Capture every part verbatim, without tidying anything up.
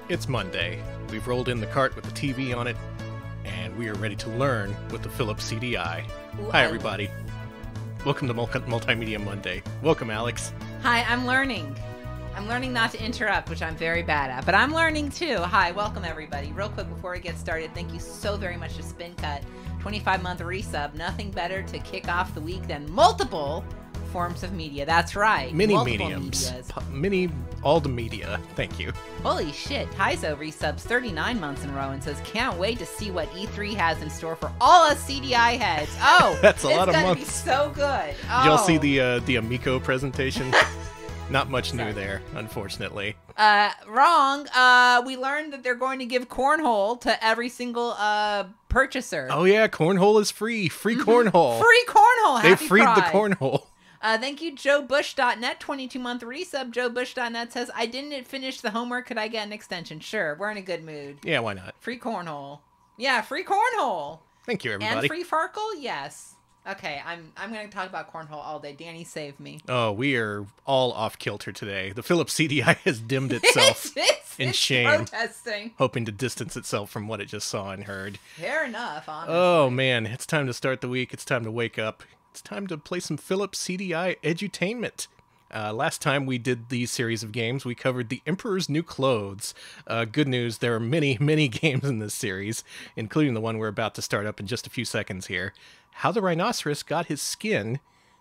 It's Monday. We've rolled in the cart with the T V on it, and we are ready to learn with the Philips C D I. Ooh, Hi, I- everybody. Welcome to Mul- Multimedia Monday. Welcome, Alex. Hi, I'm learning. I'm learning not to interrupt, which I'm very bad at, but I'm learning too. Hi, welcome everybody. Real quick before we get started, thank you so very much to Spin Cut, twenty-five month resub. Nothing better to kick off the week than multiple forms of media. That's right. Mini multiple mediums. medias. P- mini, all the media. Thank you. Holy shit. Taizo resubs thirty-nine months in a row and says, can't wait to see what E three has in store for all us C D I heads. Oh, That's a it's lot of gonna months. be so good. Oh. Did y'all see the uh, the Amico presentation? Not much new Sorry. there, unfortunately. Uh, wrong. Uh, we learned that they're going to give cornhole to every single uh purchaser. Oh yeah, cornhole is free. Free Mm-hmm. cornhole. Free cornhole. They Happy freed the Pride. cornhole. Uh, thank you, Joe Bush dot net, twenty-two month resub. Joe Bush dot net says, I didn't finish the homework. Could I get an extension? Sure. We're in a good mood. Yeah, why not? Free cornhole. Yeah, free cornhole. Thank you, everybody. And free Farkle? Yes. Okay, I'm I'm going to talk about cornhole all day. Danny, save me. Oh, we are all off kilter today. The Philips C D I has dimmed itself it's, it's, in it's shame, protesting. hoping to distance itself from what it just saw and heard. Fair enough, honestly. Oh man, it's time to start the week. It's time to wake up. It's time to play some Philips C D I edutainment. Uh, last time we did these series of games, we covered The Emperor's New Clothes. Uh, good news, there are many, many games in this series, including the one we're about to start up in just a few seconds here. How the Rhinoceros got his skin.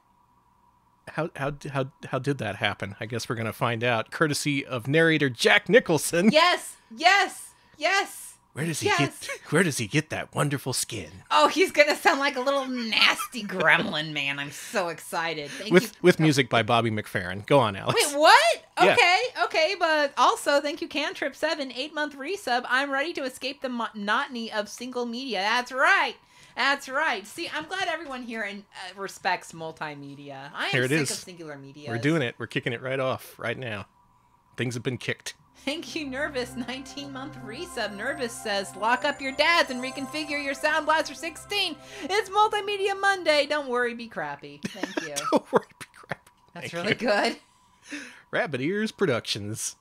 How how how how did that happen? I guess we're gonna find out, courtesy of narrator Jack Nicholson. Yes, yes, yes. Where does he yes. get? Where does he get that wonderful skin? Oh, he's gonna sound like a little nasty gremlin, man. I'm so excited. Thank With you. with music by Bobby McFerrin. Go on, Alex. Wait, what? Yeah. Okay, okay, but also thank you, Cantrip Seven, eight month resub. I'm ready to escape the monotony of single media. That's right. That's right. See, I'm glad everyone here in, uh, respects multimedia. I am Here it sick is. of singular media. We're doing it. We're kicking it right off right now. Things have been kicked. Thank you, Nervous, nineteen month resub. Nervous says, lock up your dads and reconfigure your Sound Blaster sixteen. It's Multimedia Monday. Don't worry, be crappy. Thank you. Don't worry, be crappy. That's Thank really you. good. Rabbit Ears Productions.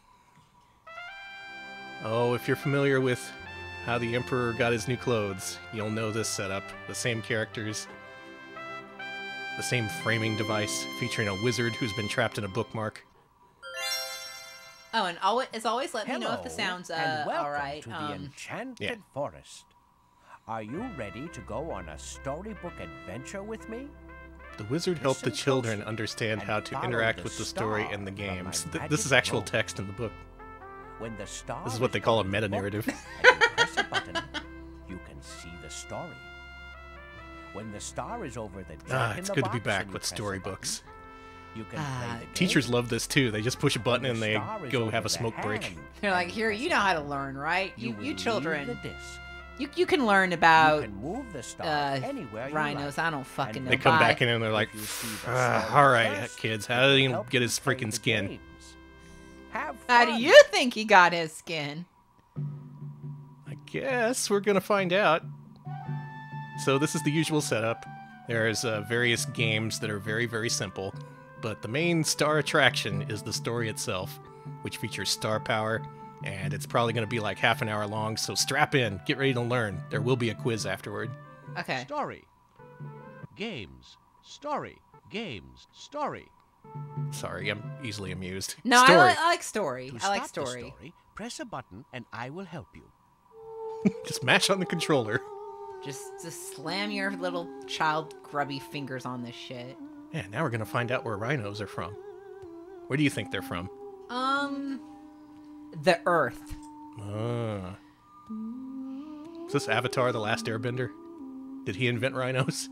Oh, if you're familiar with how the Emperor got his new clothes, you'll know this setup. The same characters, the same framing device featuring a wizard who's been trapped in a bookmark. Oh, and always, as always, let Hello, me know if the sound's uh, and welcome all right. to the Um, Enchanted yeah. Forest. Are you ready to go on a storybook adventure with me? The wizard helped the Listen children closely understand and how to follow interact the with the story star and the from games. my Th- this magic is actual robe. text in the book. When the star This is what they call a over the meta-narrative. book and you press a button, you can see the story. When the star is over the jack Ah, in it's the good to be box back and you with press a storybooks. button, you can Ah, play the game. Teachers love this too. They just push a button When and the they star is go over have a the smoke break. hand they're like, and here, press you a know how to button, learn, right? You, will you leave children, the disc. you you can learn about You can move the star uh, anywhere you rhinos. like. I don't fucking And know. They come Bye. back in and they're like, If you see the "Ah, story all right, first, kids, it how did will he help get you his play freaking the skin?" games. Have How do fun. you think he got his skin? I guess we're gonna find out. So this is the usual setup. There's uh, various games that are very, very simple, but the main star attraction is the story itself, which features star power, and it's probably gonna be like half an hour long, so strap in, get ready to learn. There will be a quiz afterward. Okay. Story. Games. Story. Games. Story. Sorry, I'm easily amused. No, I, story. li- I like story. To I like stop the story. story, press a button and I will help you. Just mash on the controller. Just just slam your little child grubby fingers on this shit. Yeah, now we're gonna find out where rhinos are from. Where do you think they're from? Um, the Earth. Ah. Is this Avatar: The Last Airbender? Did he invent rhinos?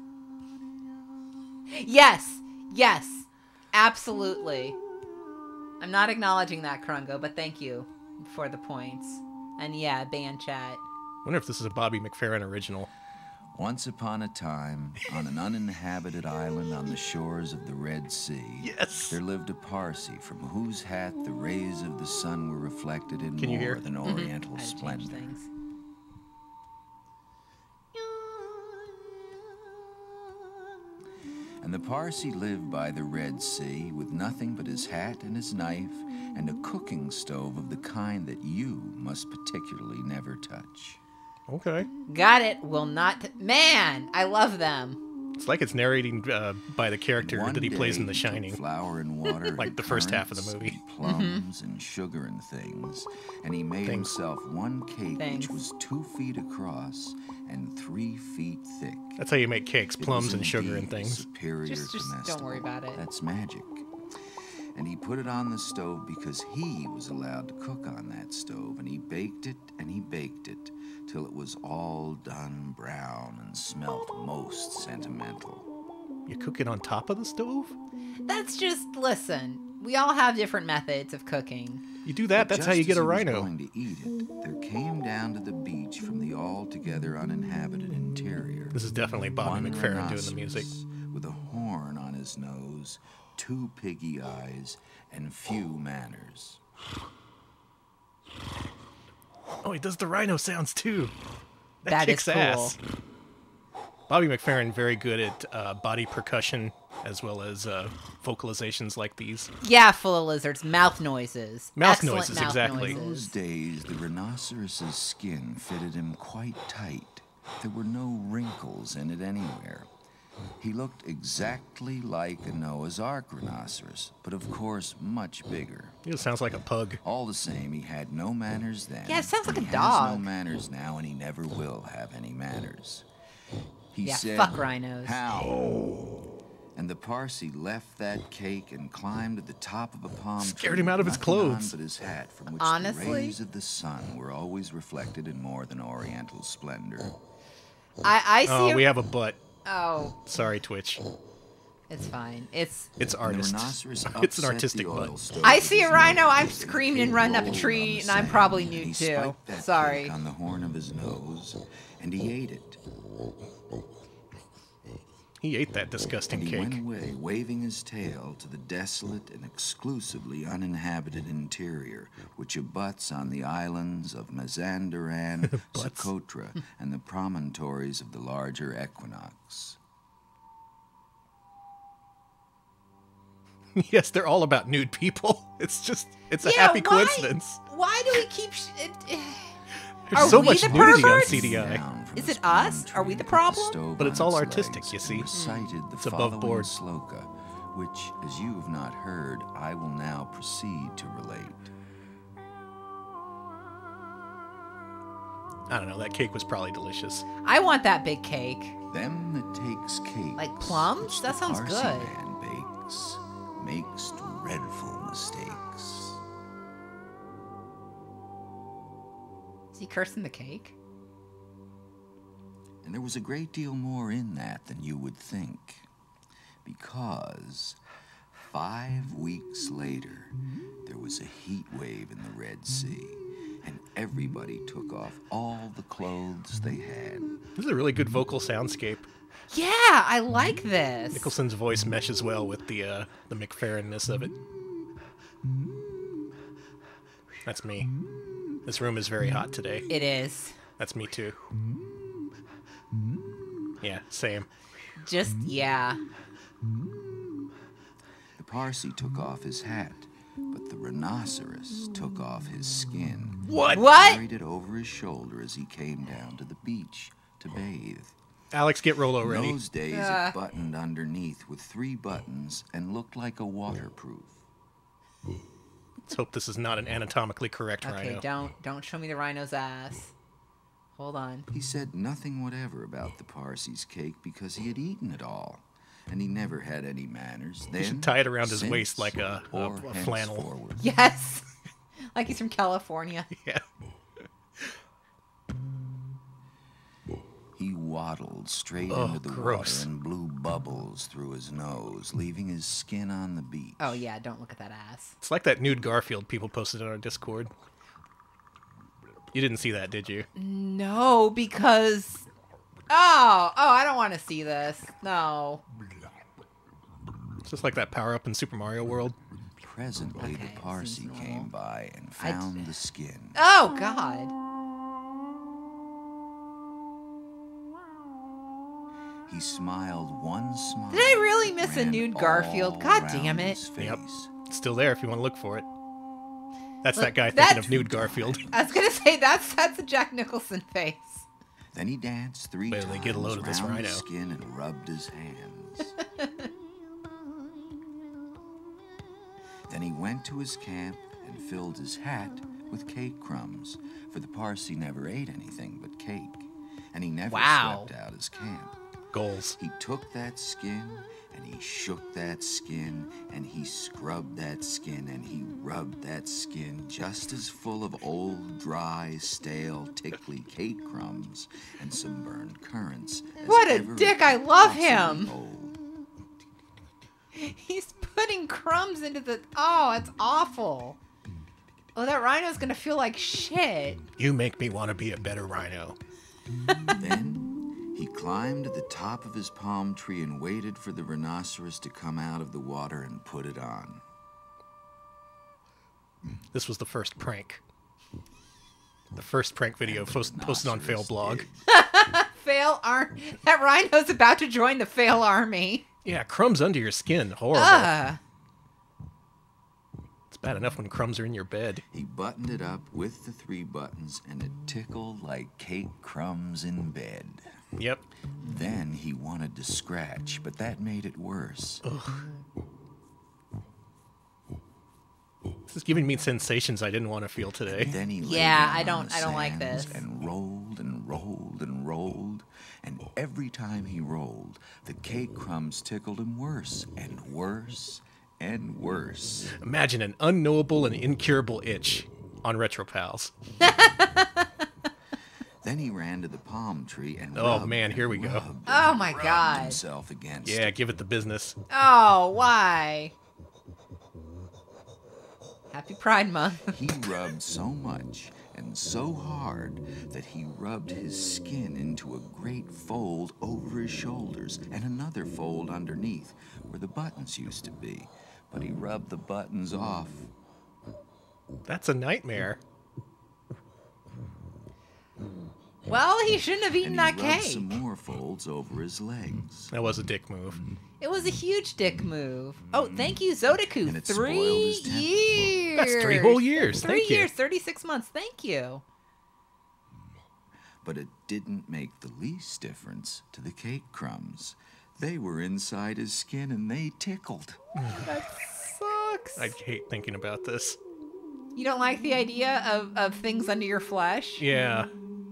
Yes, yes, absolutely. I'm not acknowledging that, Krungo, but thank you for the points. And yeah, band chat. Wonder if this is a Bobby McFerrin original. Once upon a time, on an uninhabited island on the shores of the Red Sea, Yes. there lived a Parsi from whose hat the rays of the sun were reflected in Can you more hear? than Mhm. oriental I had to change splendor. things. And And the Parsee lived by the Red Sea with nothing but his hat and his knife and a cooking stove of the kind that you must particularly never touch. Okay. Got it. Will not. Man, I love them. It's like it's narrating uh, by the character One that he plays in day The he took Shining. flour and water, Like and the first half of the currants movie. and plums and sugar and things, and he made Things. himself one cake Things. which was two feet across and three feet thick. That's how you make cakes, It plums was and sugar and indeed things. Superior Just- just don't comestible. worry about it. That's magic. And he put it on the stove because he was allowed to cook on that stove, and he baked it and he baked it till it was all done brown and smelt most sentimental. You cook it on top of the stove? That's just, listen, we all have different methods of cooking. You do that, But that's how just you get as a he was rhino. going to eat it, there came down to the beach from the altogether uninhabited interior This is definitely Bobby one McFerrin doing the music. rhinoceros with a horn on his nose, two piggy eyes, and few manners. Oh, he does the rhino sounds too. That, That is kicks cool. ass. Bobby McFerrin very good at uh, body percussion as well as uh, vocalizations like these. Yeah, full of lizards. Mouth noises. Mouth Excellent noises, mouth exactly. In those noises. days, the rhinoceros's skin fitted him quite tight. There were no wrinkles in it anywhere. He looked exactly like a Noah's Ark rhinoceros, but of course much bigger. He just sounds like a pug. All the same, he had no manners then. Yeah, it sounds and like a he has no dog. manners now, and he never will have any manners. He Yeah, said, fuck rhinos. "How?" And the Parsee left that cake and climbed to the top of a palm Scared tree him out of with his nothing on clothes. but his hat, from which Honestly? the rays of the sun were always reflected in more than oriental splendor. I, I see. Oh, a- we have a butt. Oh, Sorry, Twitch. it's fine. It's. It's And the artist. rhinoceros It's an upset artistic the oil butt. stove I with see a his rhino. nose, I'm and screaming the and cake running up a rolled tree, on the and I'm sand, probably and nude he too. spiked that Sorry. cake on the horn of his nose, and he ate it. He ate that disgusting And he cake. went away, waving his tail to the desolate and exclusively uninhabited interior, which abuts on the islands of Mazandaran, Socotra, and the promontories of the larger equinox. Yes, they're all about nude people. It's just, it's a Yeah, happy why- coincidence. Why do we keep? Sh- it, There's Are so we much the nudity on perverts? C D I. Down from Is his it us? palm Are we tree, the put problem? stove But it's on all its artistic, legs you see. and Recited the It's above following board. sloka, which, as you have not heard, I will now proceed to relate. I don't know, that cake was probably delicious. I want that big cake. Them that takes cakes, Like plums? which That the sounds Parsi good. man bakes, makes dreadful mistakes. Is he cursing the cake? And there was a great deal more in that than you would think, because five weeks later, there was a heat wave in the Red Sea, and everybody took off all the clothes they had. This is a really good vocal soundscape. Yeah, I like this. Nicholson's voice meshes well with the uh, the McFerrin-ness of it. That's me. This room is very hot today. It is. That's me too. Yeah, same. Just yeah. The Parsee took off his hat, but the rhinoceros took off his skin. What? What? Carried it over his shoulder as he came down to the beach to bathe. Alex, get Rolo In ready. those days, Uh. it buttoned underneath with three buttons and looked like a waterproof. Let's hope this is not an anatomically correct Okay, rhino. don't don't show me the rhino's ass. Hold on. He said nothing whatever about the Parsee's cake because he had eaten it all, and he never had any manners. Then, should tie it around his since, waist like a- a- or a flannel. henceforward. Yes. Like he's from California. Yeah. He waddled straight Oh, into the gross. water and blew bubbles through his nose, leaving his skin on the beach. Oh yeah, don't look at that ass. It's like that nude Garfield people posted on our Discord. You didn't see that, did you? No, because Oh, oh, I don't want to see this. No. It's just like that power up in Super Mario World. Presently, Okay, the Parsee seems came normal. by and I- found the skin. Oh god. He smiled one smile. Did I really miss a ran nude Garfield? all God around damn it. his face. Yep. It's still there if you want to look for it. That's Look, that guy that- thinking of nude Garfield. I was gonna say that's that's a Jack Nicholson face. Then he danced three Wait till they times get a load of this round rhino. his skin and rubbed his hands. Then he went to his camp and filled his hat with cake crumbs, for the Parsee never ate anything but cake, and he never Wow. swept out his camp. Goals. He took that skin, and he shook that skin, and he scrubbed that skin, and he rubbed that skin just as full of old, dry, stale, tickly cake crumbs and some burned currants. as What a ever it dick, could I love possibly him. hold. He's putting crumbs into the. Oh, it's awful. Oh, that rhino's gonna feel like shit. You make me want to be a better rhino. Then he climbed to the top of his palm tree and waited for the rhinoceros to come out of the water and put it on. This was the first prank. The first prank video post, posted on Fail Rhinoceros Blog. did. Fail arm. That rhino's about to join the fail army. Yeah, crumbs under your skin. Horrible. Ugh. It's bad enough when crumbs are in your bed. He buttoned it up with the three buttons, and it tickled like cake crumbs in bed. Yep. Then he wanted to scratch, but that made it worse. This is giving me sensations I didn't want to feel today. Then he lay Yeah, down I on don't- the I don't like sands this. And rolled and rolled and rolled, and every time he rolled, the cake crumbs tickled him worse and worse and worse. Imagine an unknowable and incurable itch on RetroPals. Then he ran to the palm tree and Oh, rubbed man, here and we go. rubbed Oh and my rubbed God. himself against Yeah, it. give it the business. Oh, why? Happy Pride Month. He rubbed so much and so hard that he rubbed his skin into a great fold over his shoulders and another fold underneath where the buttons used to be. But he rubbed the buttons off. That's a nightmare. Well, he shouldn't have eaten And that he rubbed cake. some more folds over his legs. That was a dick move. It was a huge dick move. Oh, thank you, Zodaku. And it spoiled Three his temper. years. That's three whole years. Three Thank you. years, thirty-six months. Thank you. But it didn't make the least difference to the cake crumbs. They were inside his skin and they tickled. Sucks. I hate thinking about this. You don't like the idea of, of things under your flesh? Yeah.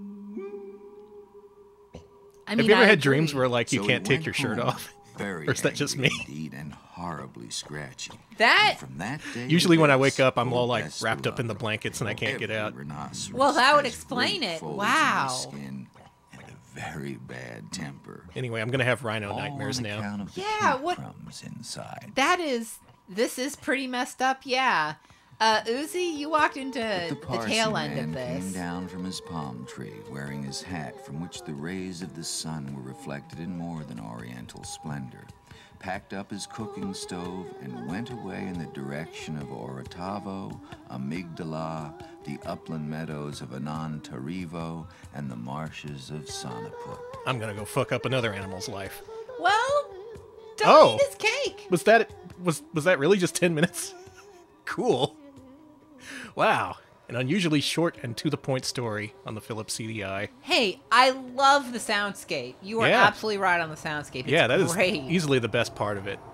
I mean, Have you ever I had agree. dreams where, like, you So he can't take went your shirt home, off? Very Or is that just angry me? Indeed, and horribly scratchy. That- And from that day Usually to when I this, wake up, I'm poor all, like, Bester wrapped up in the loved blankets and I can't get every out. rhinoceros Well, that would has explain great it. folds in Wow. his skin and a very bad temper. Anyway, I'm going to have rhino All nightmares on now. account of the Yeah, cake what- crumbs inside. That is, this is pretty messed up, yeah. Uh, Uzi, you walked into But the, the Parsi tail end man of this. came down from his palm tree, wearing his hat from which the rays of the sun were reflected in more than oriental splendor, packed up his cooking stove, and went away in the direction of Orotavo, Amygdala, the upland meadows of Anantarivo, and the marshes of Sonaput. I'm going to go fuck up another animal's life. Well, don't Oh. eat his cake. Was that was was that really just ten minutes? Cool. Wow. An unusually short and to-the-point story on the Philips C D I. Hey, I love the soundscape. You are Yeah. absolutely right on the soundscape. It's Yeah, that is great. easily the best part of it.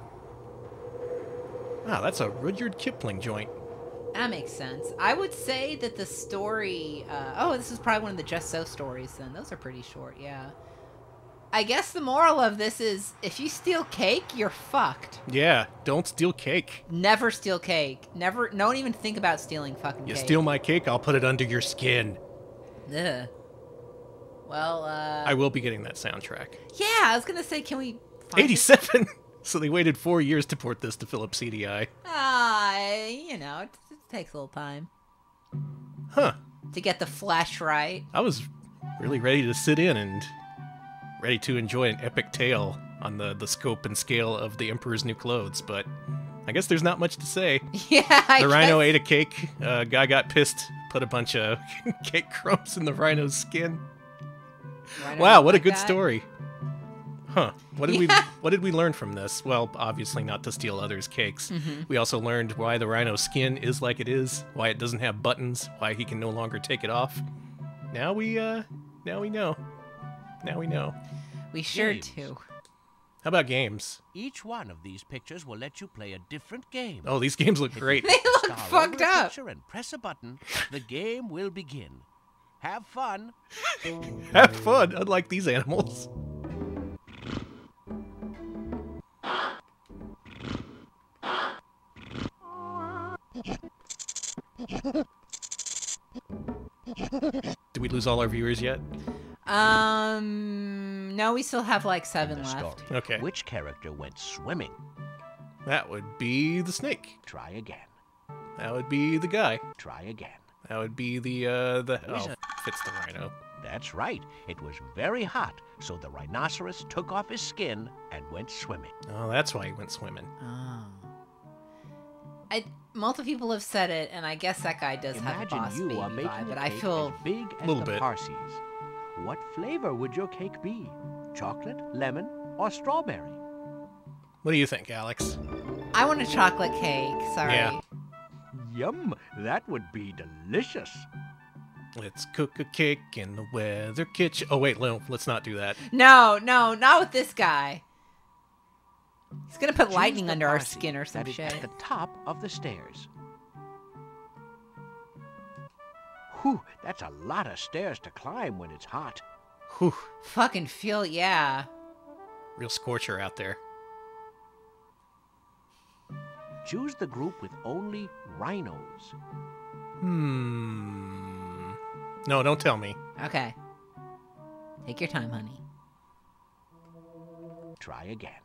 Wow, that's a Rudyard Kipling joint. That makes sense. I would say that the story. Uh, oh, this is probably one of the Just So stories. Then those are pretty short. Yeah. I guess the moral of this is, if you steal cake, you're fucked. Yeah, don't steal cake. Never steal cake. Never. Don't even think about stealing fucking You cake. steal my cake, I'll put it under your skin. Ugh. Well, uh. I will be getting that soundtrack. Yeah, I was gonna say, can we? Find it? eighty-seven! So they waited four years to port this to Philips C D I. Ah, you know, it, it takes a little time Huh. to get the flesh right. I was really ready to sit in and ready to enjoy an epic tale on the, the scope and scale of the Emperor's New Clothes, but I guess there's not much to say. Yeah, I The rhino guess- ate a cake, uh, guy got pissed, put a bunch of cake crumbs in the rhino's skin. Rhino Wow, what a like good that. story. Huh. What did we What did we learn from this? Well, obviously not to steal others' cakes. Mm-hmm. We also learned why the rhino skin is like it is, why it doesn't have buttons, why he can no longer take it off. Now we, uh, now we know. Now we know. We sure Games. do. How about games? Each one of these pictures will let you play a different game. Oh, these games look great. They look Star fucked over a up. picture and press a button. The game will begin. Have fun. Have fun, unlike these animals. Did we lose all our viewers yet? Um, no, we still have like seven The left. story. Okay. Which character went swimming? That would be the snake. Try again. That would be the guy. Try again. That would be the, uh, the... Oh, Wizard. fits the rhino. That's right. It was very hot, so the rhinoceros took off his skin and went swimming. Oh, that's why he went swimming. Oh. I, multiple people have said it, and I guess that guy does have a Imagine boss you baby are making vibe, a but I cake feel... as big as Little the bit. Parsees. What flavor would your cake be? Chocolate, lemon, or strawberry? What do you think, Alex? I want a chocolate cake. Sorry. Yeah. Yum! That would be delicious. Let's cook a cake in the weather kitchen. Oh, wait, no, let's not do that. No, no, not with this guy. He's gonna put Choose lightning the under our Parsi skin or some that is shit. at the top of the stairs. Whew, that's a lot of stairs to climb when it's hot. Whew, Fucking feel, yeah. real scorcher out there. Choose the group with only rhinos. Hmm. No, don't tell me. Okay. Take your time, honey. Try again.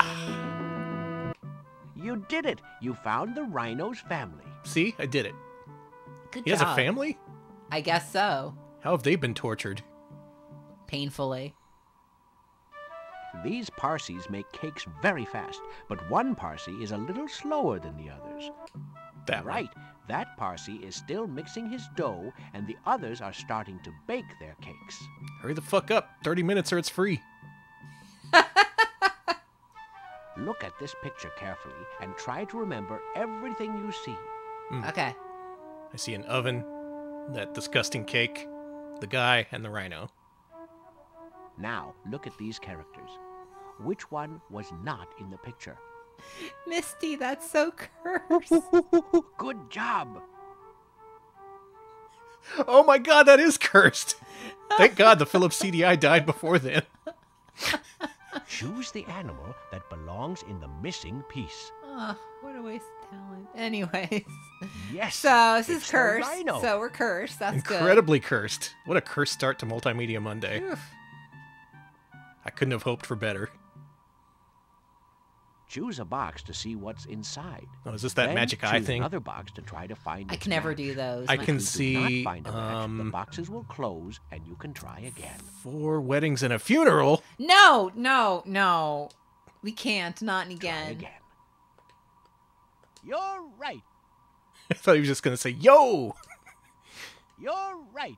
You did it! You found the rhino's family. See, I did it. Good He job. has a family? I guess so. How have they been tortured? Painfully. These Parsees make cakes very fast, but one Parsee is a little slower than the others. That one. Right, that Parsee is still mixing his dough, and the others are starting to bake their cakes. Hurry the fuck up. thirty minutes or it's free. Look at this picture carefully and try to remember everything you see. Okay. I see an oven, that disgusting cake, the guy, and the rhino. Now, look at these characters. Which one was not in the picture? Misty, that's so cursed. Good job! Oh my god, that is cursed! Thank god the Philips C D I died before then. Choose the animal that belongs in the missing piece. Oh, what a waste of talent. Anyways. Yes! So, this it's is the cursed. rhino. So, we're cursed. That's Incredibly cursed. What a cursed start to Multimedia Monday. good. Oof. I couldn't have hoped for better. Choose a box to see what's inside. Oh, is this that Then magic eye choose thing? another box to try to find I its can never match. do those. I My- can If you see, do not find a match, the um, boxes will close and you can try again. Four weddings and a funeral? No, no, no. We can't. Not Try again. again. You're right. I thought he was just going to say, yo! You're right.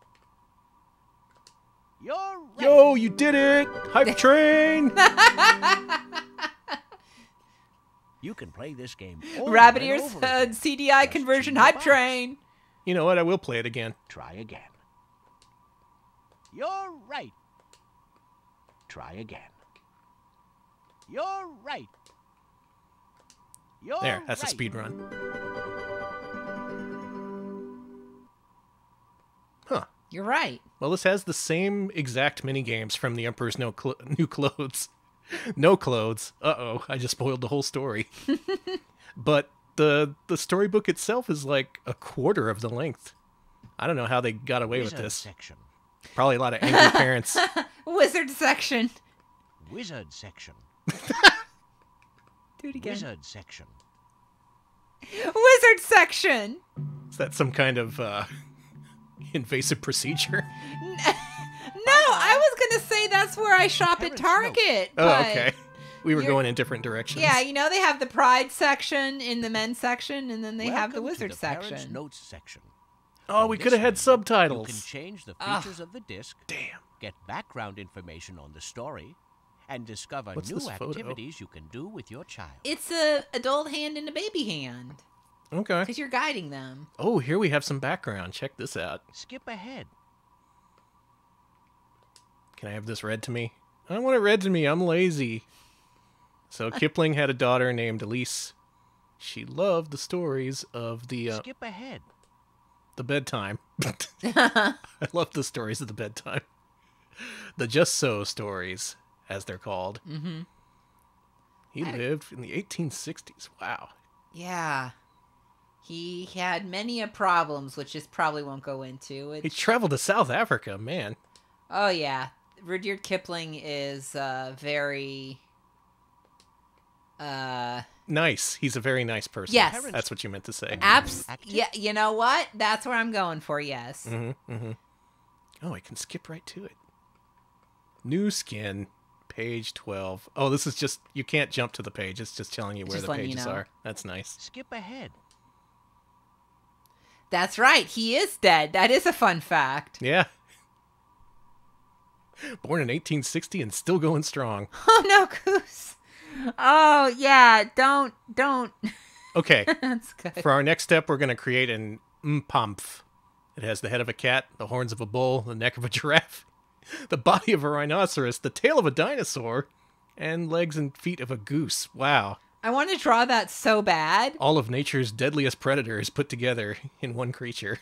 You're right. Yo, you did it! Hype train! You can play this game over Rabbit and ears, over uh, again. C D I Just conversion choose a hype box. train. You know what? I will play it again. Try again. You're right. Try again. You're right. You're There, that's right. a speed run. Huh. You're right. Well, this has the same exact mini games from the Emperor's No Clo- New Clothes. No clothes. Uh-oh, I just spoiled the whole story. But the the storybook itself is like a quarter of the length. I don't know how they got away with Wizard this. section. Probably a lot of angry parents. Wizard section. Wizard section. Do it again. Wizard section. Wizard section. Is that some kind of uh, invasive procedure? No, I was gonna say that's where I shop at Parents' Target. Oh, but- okay. We were you're- going in different directions. Yeah, you know they have the Pride section in the men's section, and then they have the Welcome to Wizard the Parents' section. Notes section. Oh, On we this could have had menu, subtitles. You can change the Ugh. features of the disc, Damn. get background information on the story, and discover What's new this photo? activities you can do with your child. It's a adult hand and a baby hand. Okay. Because you're guiding them. Oh, here we have some background. Check this out. Skip ahead. Can I have this read to me? I don't want it read to me. I'm lazy. So Kipling had a daughter named Elise. She loved the stories of the uh, Skip ahead. the bedtime. I love the stories of the bedtime. The Just So stories, as they're called. Mm-hmm. He I- lived in the eighteen sixties. Wow. Yeah. He had many a problems, which just probably won't go into. He It, traveled to South Africa, man. oh, yeah. Rudyard Kipling is uh, very... Uh, Nice. He's a very nice person. Yes. That's what you meant to say. abs- Active. yeah, you know what? That's where I'm going for, yes. Mm-hmm, mm-hmm. Oh, I can skip right to it. New skin, page twelve. Oh, this is just, you can't jump to the page. It's just telling you where Just the letting you pages know. are. That's nice. Skip ahead. That's right. He is dead. That is a fun fact. Yeah. Born in eighteen sixty and still going strong. Oh, no, Goose. Oh, yeah. Don't, don't. Okay. That's good. For our next step, we're going to create an mpamf. It has the head of a cat, the horns of a bull, the neck of a giraffe, the body of a rhinoceros, the tail of a dinosaur, and legs and feet of a goose. Wow. I want to draw that so bad. All of nature's deadliest predators put together in one creature.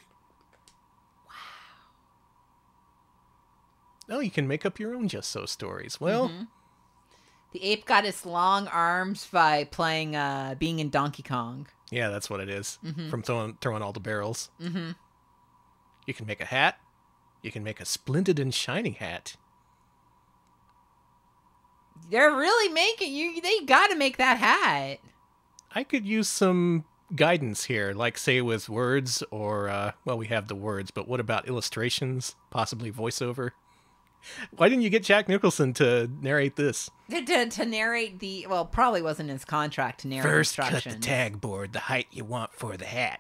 Wow. Oh, you can make up your own Just So stories. Well, Mm-hmm. The ape got its long arms by playing, uh, being in Donkey Kong. yeah, that's what it is. Mm-hmm. From throwing, throwing all the barrels. Mm-hmm. You can make a hat. You can make a splendid and shiny hat. They're really making you. They got to make that hat. I could use some guidance here, like say with words or, uh, well, we have the words, but what about illustrations, possibly voiceover? Why didn't you get Jack Nicholson to narrate this? To, to, to narrate the well, probably wasn't in his contract to narrate First, cut instructions. the tag board the height you want for the hat.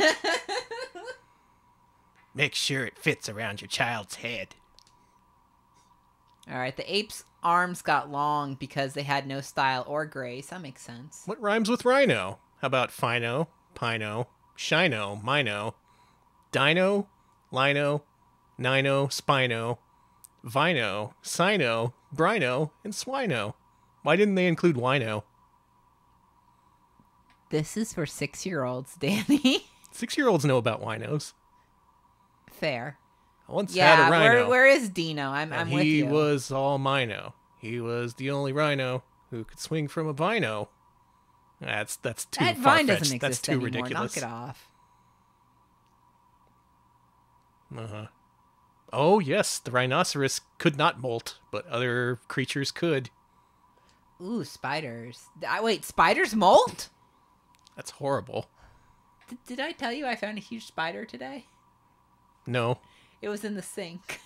Make sure it fits around your child's head. All right, the ape's arms got long because they had no style or grace. That makes sense. What rhymes with rhino? How about fino, pino, shino, mino, dino, lino, nino, spino, vino, sino, brino, and swino? Why didn't they include wino? This is for six-year-olds, Danny. Six-year-olds know about winos. Fair. I once Yeah, had a rhino. where where is Dino? I'm and I'm he with you. was all mino. He was the only rhino who could swing from a vino. That's that's too that vine far-fetched. doesn't That's exist too anymore. ridiculous. Knock it off. Uh-huh. Oh, yes, the rhinoceros could not molt, but other creatures could. Ooh, spiders. I, wait, spiders molt? That's horrible. D- did I tell you I found a huge spider today? No, It was in the sink.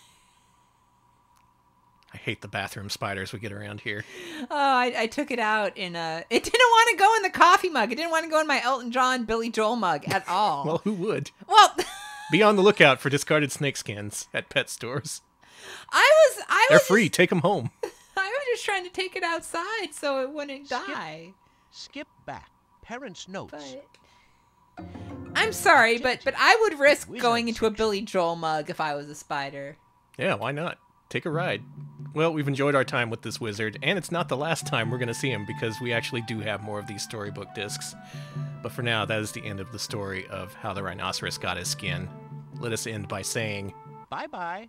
I hate the bathroom spiders we get around here. Oh, I, I took it out in a... It didn't want to go in the coffee mug. It didn't want to go in my Elton John, Billy Joel mug at all. Well, who would? well, Be on the lookout for discarded snake skins at pet stores. I was... I They're was free. Just, Take them home. I was just trying to take it outside so it wouldn't Skip. die. Skip back. Parents' notes. But... I'm sorry, but but I would risk Wizard going into a section. Billy Joel mug if I was a spider. Yeah, why not? Take a ride. Well, we've enjoyed our time with this wizard, and it's not the last time we're going to see him because we actually do have more of these storybook discs. But for now, that is the end of the story of how the rhinoceros got his skin. Let us end by saying, Bye-bye.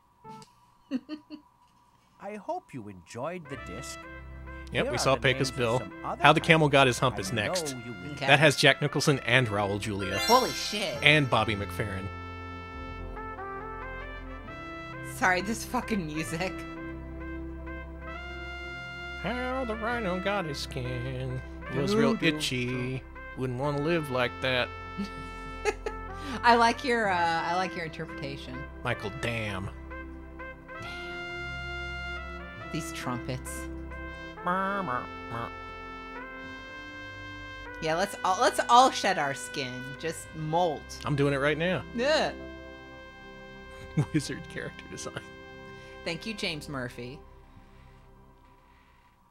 I hope you enjoyed the disc. yep, Here we are saw the Pecos names of Bill. some other How the Camel Got His characters Hump is I next. know you will Okay. That has Jack Nicholson and Raul Julia. Holy shit. And Bobby McFerrin. Sorry, this fucking music. How the rhino got his skin. It was real itchy. Wouldn't want to live like that. I like your uh I like your interpretation. Michael, damn. These trumpets. Mer, mer, mer. Yeah, let's all let's all shed our skin. Just molt. I'm doing it right now. Yeah. Wizard character design. Thank you, James Murphy.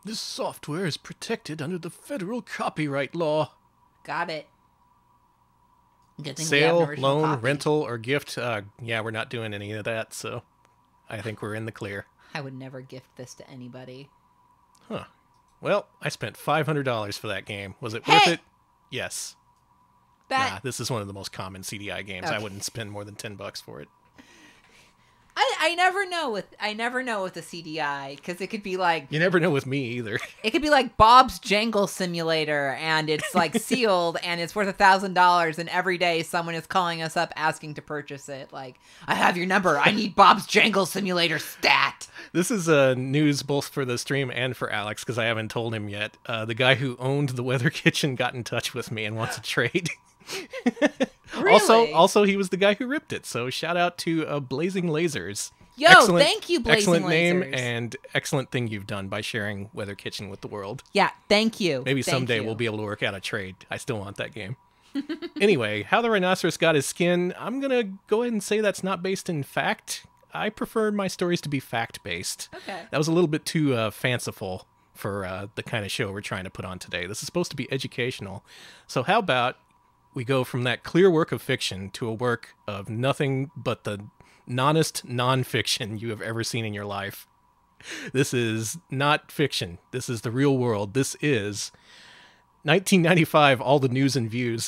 This software is protected under the federal copyright law. Got it. Good thing we have an Sale, original loan, copy. rental, or gift. Uh, yeah, we're not doing any of that, so I think we're in the clear. I would never gift this to anybody. Huh. Well, I spent five hundred dollars for that game. Was it Hey! worth it? Yes. That Nah, this is one of the most common C D I games. I Okay. wouldn't spend more than ten bucks for it. I, I never know with I never know with the C D I because it could be like You never know with me either. it could be like Bob's Jangle Simulator and it's like sealed and it's worth a thousand dollars and every day someone is calling us up asking to purchase it. Like, I have your number. I need Bob's Jangle Simulator stat. This is uh, news both for the stream and for Alex because I haven't told him yet. Uh, the guy who owned the Weather Kitchen got in touch with me and wants a trade. Also, Really? also he was the guy who ripped it. So shout out to uh, Blazing Lasers. Yo, Excellent- thank you, Blazing Excellent name Lasers. and excellent thing you've done by sharing Weather Kitchen with the world. Yeah, thank you. Maybe Thank someday you. we'll be able to work out a trade. I still want that game. Anyway, how the rhinoceros got his skin, I'm going to go ahead and say that's not based in fact. I prefer my stories to be fact-based. Okay. That was a little bit too uh, fanciful for uh, the kind of show we're trying to put on today. This is supposed to be educational. So how about we go from that clear work of fiction to a work of nothing but the nonest nonfiction you have ever seen in your life. This is not fiction. This is the real world. This is nineteen ninety-five, All the News and Views.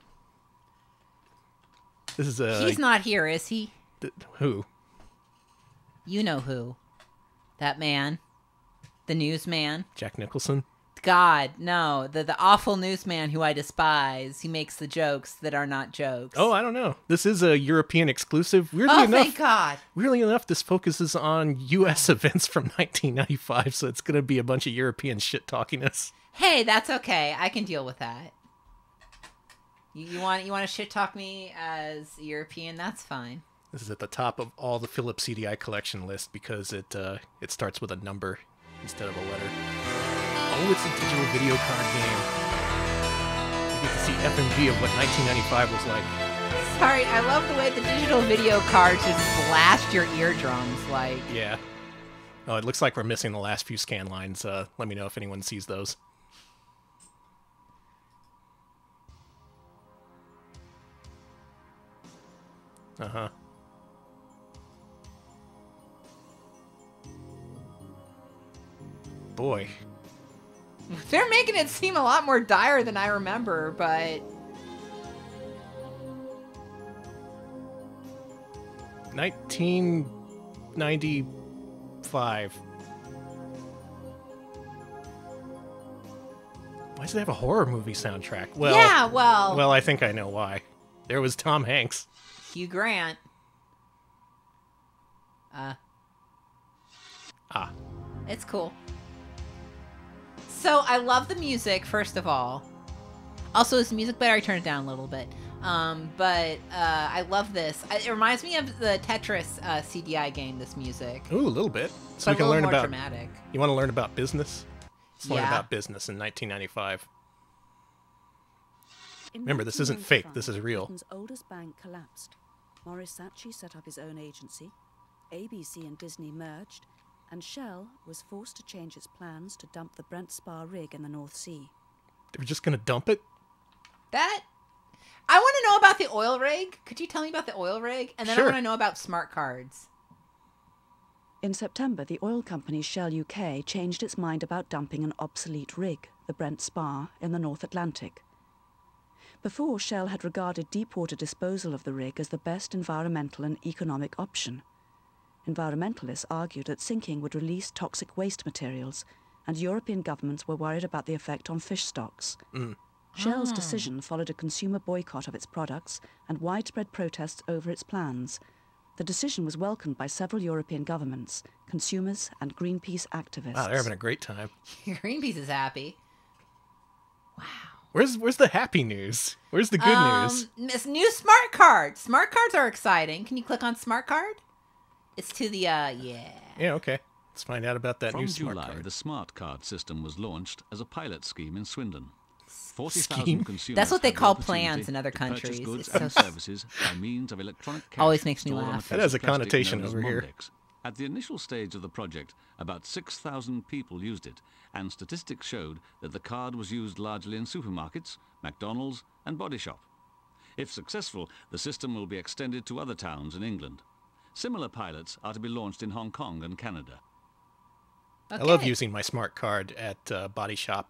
This is a... He's not here, is he? th- who? You know who. That man. The newsman. Jack Nicholson? God, no. The the awful newsman who I despise. He makes the jokes that are not jokes. Oh, I don't know. This is a European exclusive. Weirdly Oh, enough, thank God. weirdly enough, this focuses on U S events from nineteen ninety-five, so it's going to be a bunch of European shit-talkiness. Hey, that's okay. I can deal with that. You, you want you want to shit talk me as European? That's fine. This is at the top of all the Philips C D I collection list because it uh, it starts with a number instead of a letter. Oh, it's a digital video card game. You get to see F M V of what nineteen ninety-five was like. Sorry, I love the way the digital video cards just blast your eardrums. Like, Yeah. Oh, it looks like we're missing the last few scan lines. Uh, let me know if anyone sees those. Uh-huh. Boy. they're making it seem a lot more dire than I remember, but nineteen ninety-five. Why does it have a horror movie soundtrack? Well, yeah, well, well, I think I know why. There was Tom Hanks. Hugh Grant. Uh, Ah, it's cool. So I love the music, first of all. Also, is the music better? I turned it down a little bit. Um, but uh, I love this. I- It reminds me of the Tetris uh, C D I game. This music, ooh, a little bit. So but we a can little learn more about. dramatic. You want to learn about business? Let's learn Yeah. about business in nineteen ninety-five. In Remember, this isn't fake, this is nineteen ninety-five, real. Britain's oldest bank collapsed. Morris Saatchi set up his own agency. A B C and Disney merged, and Shell was forced to change its plans to dump the Brent Spar rig in the North Sea. They were just gonna dump it. That I want to know about the oil rig. Could you tell me about the oil rig? And then Sure. I want to know about smart cards. In September, the oil company Shell U K changed its mind about dumping an obsolete rig, the Brent Spar, in the North Atlantic. Before, Shell had regarded deepwater disposal of the rig as the best environmental and economic option. Environmentalists argued that sinking would release toxic waste materials, and European governments were worried about the effect on fish stocks. Shell's decision followed a consumer boycott of its products and widespread protests over its plans. The decision was welcomed by several European governments, consumers, and Greenpeace activists. Wow, they're having a great time. Greenpeace is happy. Where's Where's the happy news? Where's the good news? Um, this new smart card. Smart cards are exciting. Can you click on smart card? It's to the uh yeah. Yeah, okay. Let's find out about that From new smart July, card. the smart card system was launched as a pilot scheme in Swindon. forty Scheme? thousand consumers That's what they had the call opportunity plans in other to purchase countries. goods It's so and s- services by means of electronic cash Always makes me stored on laugh. a That has piece a of plastic connotation known as over here. Mondex At the initial stage of the project, about six thousand people used it, and statistics showed that the card was used largely in supermarkets, McDonald's, and Body Shop. If successful, the system will be extended to other towns in England. Similar pilots are to be launched in Hong Kong and Canada. Okay. I love using my smart card at uh, Body Shop.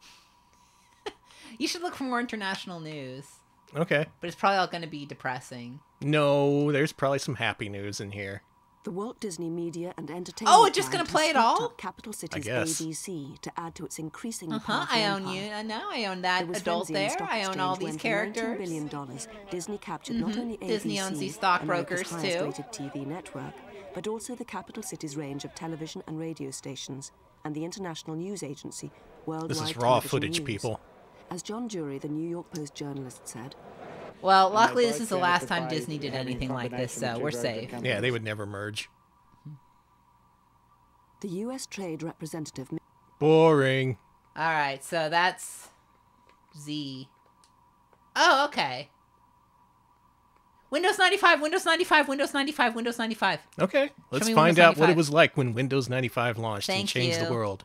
You should look for more international news. Okay. But it's probably all going to be depressing. No, there's probably some happy news in here. The Walt Disney Media and Entertainment Oh, it's just going to play it all? Capital Cities I guess. A B C to add to its increasingly Uh-huh, powerful I own empire. you. Uh, now I own that There was adult frenzy in there. stock I own all exchange these when for nineteen characters. billion dollars, Disney captured Mhm. not only A B C, Disney owns these stockbrokers, America's too. highest-rated T V network, but also the Capital Cities range of television and radio stations, and the international news agency, Worldwide This is raw Television footage, News. people. As John Jury, the New York Post journalist, said, Well, luckily this is the last time Disney did anything like this, so we're safe. Yeah, they would never merge. the U S Trade Representative... Boring. All right, so that's Z. Oh, okay. Windows ninety-five, Windows ninety-five, Windows ninety-five, Windows ninety-five. Okay, let's me find Windows out what it ninety-five. was like when Windows ninety-five launched and Thank changed you. the world.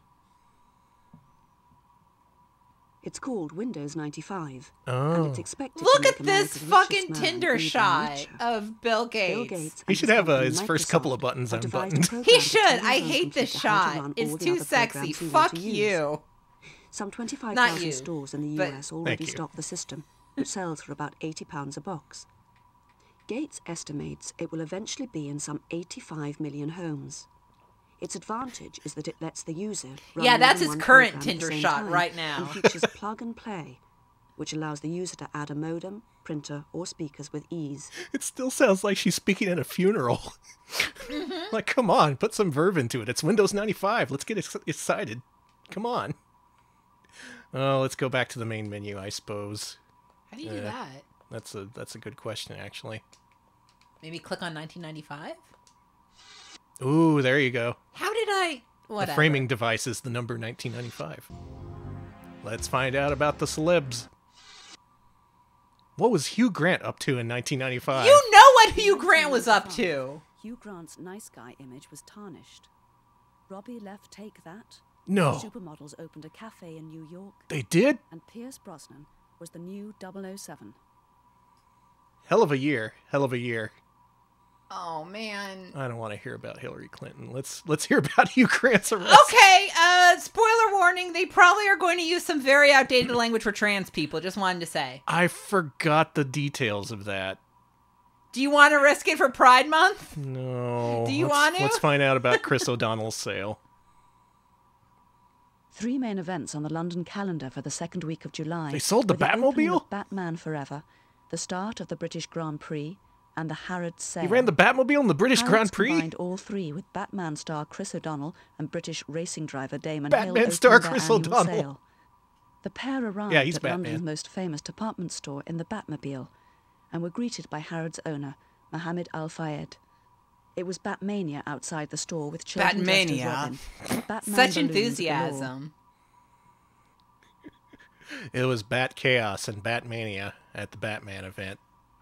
It's called Windows ninety-five, Oh. and it's expected Look to at make this America's fucking richest man Tinder even shot richer. of Bill Gates. Bill Gates He and should his have uh, company his first couple of Microsoft buttons have devised a unbuttoned. program He to should. tell I his hate this computer how to shot. run It's all the too other sexy. programs we want Fuck to use. you. Some twenty-five Not thousand you, stores in the U but- S already Thank you. stock the system, which sells for about eighty pounds a box. Gates estimates it will eventually be in some eighty-five million homes. Its advantage is that it lets the user run Yeah, more that's than his one current program at the Tinder same shot time, right now. and features plug and play, which allows the user to add a modem, printer, or speakers with ease. It still sounds like she's speaking at a funeral. Mm-hmm. Like, come on, put some verve into it. It's Windows ninety-five. Let's get ex- excited. Come on. Oh, let's go back to the main menu, I suppose. How do you do Yeah. that? That's a that's a good question, actually. Maybe click on nineteen ninety-five? Ooh, there you go. How did I... Whatever. The framing device is the number nineteen ninety-five. Let's find out about the celebs. What was Hugh Grant up to in nineteen ninety-five? You know what Hugh Grant was up to. Hugh Grant's nice guy image was tarnished. Robbie left Take That. No. Supermodels opened a cafe in New York. They did? And Pierce Brosnan was the new double oh seven. Hell of a year. Hell of a year. Oh, man. I don't want to hear about Hillary Clinton. Let's let's hear about Hugh Grant's arrest. Okay, uh, spoiler warning, they probably are going to use some very outdated language for trans people. Just wanted to say. I forgot the details of that. Do you want to risk it for Pride Month? No. Do you let's, want to? Let's find out about Chris O'Donnell's sale. Three main events on the London calendar for the second week of July. They sold the were opening Batmobile? of Batman Forever, the start of the British Grand Prix, and the Harrods sale. He ran the Batmobile in the British Harrods Grand Prix? combined all three with Batman star Chris O'Donnell and British racing driver Damon Batman Hill star opening their Chris annual O'Donnell. sale. The pair arrived Yeah, he's at Batman. London's most famous department store in the Batmobile and were greeted by Harrods owner Mohammed Al-Fayed. It was Batmania outside the store with children dressed as Batmania. Robin, with Batman Such balloons enthusiasm. It was Bat Chaos and Batmania at the Batman event.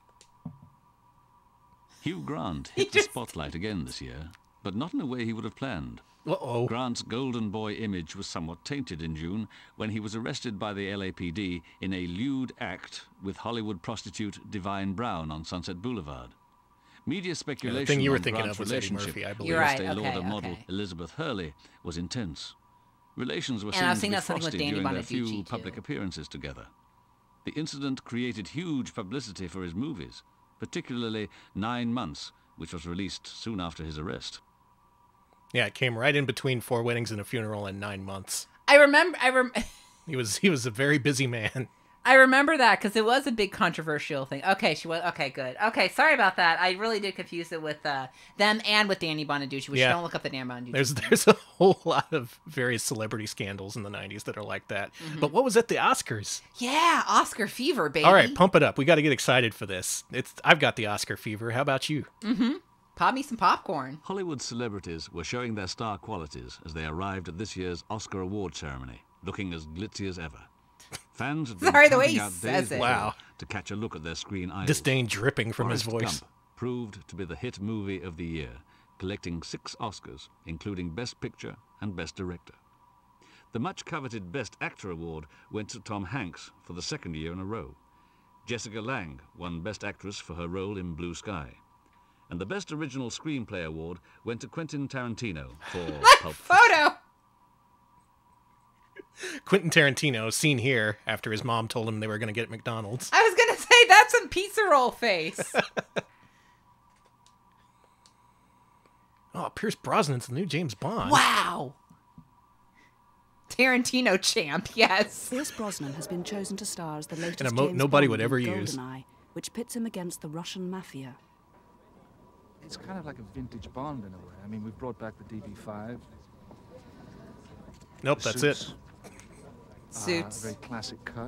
Hugh Grant hit the spotlight again this year, but not in a way he would have planned. Uh-oh. Grant's golden boy image was somewhat tainted in June when he was arrested by the L A P D in a lewd act with Hollywood prostitute Divine Brown on Sunset Boulevard. Media speculation thing you were on thinking Grant's of was Eddie relationship Murphy, I with believe. You're right, Estee Lauder okay, model okay. Elizabeth Hurley was intense. Relations were And seen I've to seen be that something with frosty Danny during their Bonaducci, few too. public appearances together. The incident created huge publicity for his movies, particularly Nine Months, which was released soon after his arrest. Yeah, it came right in between Four Weddings and a Funeral in nine months. I remember. I rem- He was he was a very busy man. I remember that because it was a big controversial thing. Okay, she was okay. Good. Okay, sorry about that. I really did confuse it with uh, them and with Danny Bonaducci. Which Yeah. don't look up the Danny Bonaducci. There's there's a whole lot of various celebrity scandals in the nineties that are like that. Mm-hmm. But what was at the Oscars? Yeah, Oscar fever, baby. All right, pump it up. We got to get excited for this. It's I've got the Oscar fever. How about you? Mm-hmm. Pop me some popcorn. Hollywood celebrities were showing their star qualities as they arrived at this year's Oscar award ceremony, looking as glitzy as ever. Fans had been Sorry, the way camping he out says days it. before Wow. to catch a look at their screen idols. Disdain dripping from his Forrest voice. Gump proved to be the hit movie of the year, collecting six Oscars, including Best Picture and Best Director. The much-coveted Best Actor award went to Tom Hanks for the second year in a row. Jessica Lange won Best Actress for her role in Blue Sky. And the Best Original Screenplay award went to Quentin Tarantino for Pulp Fiction. Photo! Quentin Tarantino, seen here after his mom told him they were going to get McDonald's. I was going to say, that's a pizza roll face. Oh, Pierce Brosnan's the new James Bond. Wow. Tarantino champ, yes. Pierce Brosnan has been chosen to star as the latest And a mo- James nobody Bond would ever in use. GoldenEye, which pits him against the Russian mafia. It's kind of like a vintage Bond in a way. I mean, we've brought back the D B five. Nope, the that's suits. it. Suits. Uh, very classic cut.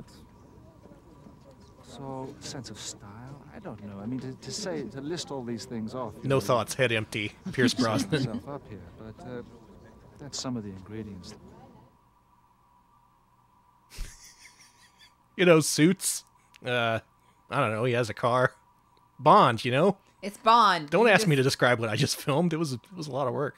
So, sense of style? I don't know. I mean, to, to say, to list all these things off. you No know, thoughts, head empty. Pierce setting Brosnan. myself up here, but uh, that's some of the ingredients. You know, Suits. Uh, I don't know, he has a car. Bond, you know? It's Bond. Don't You ask just- me to describe what I just filmed. It was, it was a lot of work.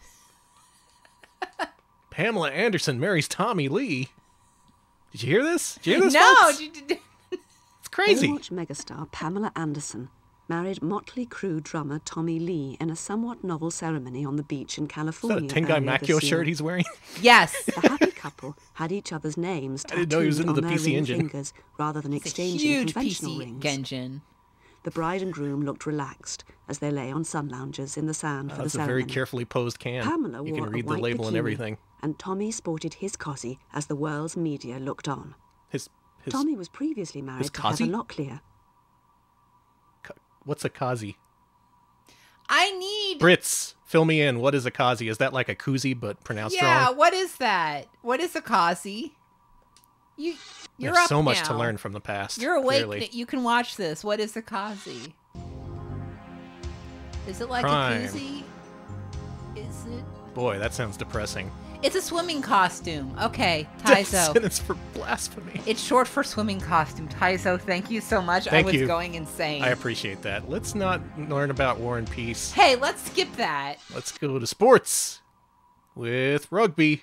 Pamela Anderson marries Tommy Lee. Did you hear this? Did you hear this, No, folks? you did- It's crazy. Baywatch megastar Pamela Anderson married Motley Crue drummer Tommy Lee in a somewhat novel ceremony on the beach in Is that California. a Tengai earlier this Macchio year. shirt he's wearing? yes. The happy couple had each other's names I didn't know he was tattooed into on the their P C ring Engine. fingers rather than It's a exchanging huge P conventional C rings. engine. The bride and groom looked relaxed as they lay on sun loungers in the sand Oh, for the that's a ceremony. very carefully posed can. Pamela You wore can read a the white label and bikini, everything. and Tommy sported his cozy as the world's media looked on. His, his Tommy was previously married to cozy? Heather Locklear. Ka- What's a kazi? I need... Brits, fill me in. What is a kazi? Is that like a koozie but pronounced yeah, wrong? what is that? What is a kazi? You, you're There's up so much to now. learn from the past. You're awake. Clearly. You can watch this. What is a kazi? Is it like Crime. a koozie? Is it? Boy, that sounds depressing. It's a swimming costume. Okay, Death Taizo. sentence for blasphemy. It's short for swimming costume. Taizo, thank you so much. Thank I was you. going insane. I appreciate that. Let's not learn about War and Peace. Hey, let's skip that. Let's go to sports with rugby.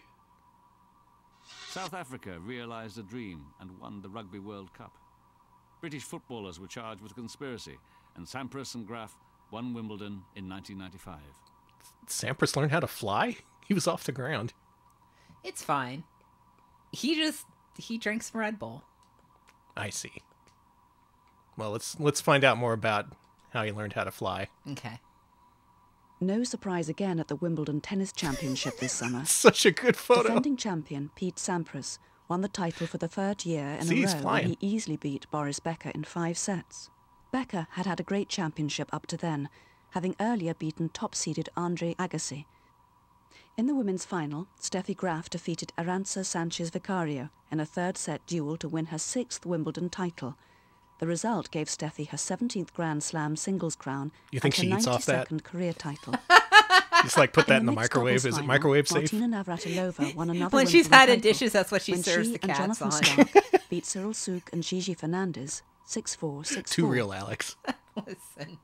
South Africa realised a dream and won the Rugby World Cup. British footballers were charged with conspiracy, and Sampras and Graf won Wimbledon in nineteen ninety-five. Sampras learned how to fly? He was off the ground. It's fine. He just he drank some Red Bull. I see. Well, let's let's find out more about how he learned how to fly. Okay. No surprise again at the Wimbledon Tennis Championship this summer. Such a good photo. Defending champion Pete Sampras won the title for the third year in See, a he's row flying. when he easily beat Boris Becker in five sets. Becker had had a great championship up to then, having earlier beaten top-seeded Andre Agassi. In the women's final, Steffi Graf defeated Arantxa Sanchez Vicario in a third-set duel to win her sixth Wimbledon title. The result gave Steffi her seventeenth Grand Slam singles crown You think and she her eats off that? ninety-second career title. Just like put that in the mixed microwave. doubles Is it final, microwave safe? Martina Navratilova won another When she's Wimbledon had a title dishes, that's what she when serves she the and cats Jonathan on. Stark beat Cyril Souk and Gigi Fernandez six four, six four. Too real, Alex. Listen.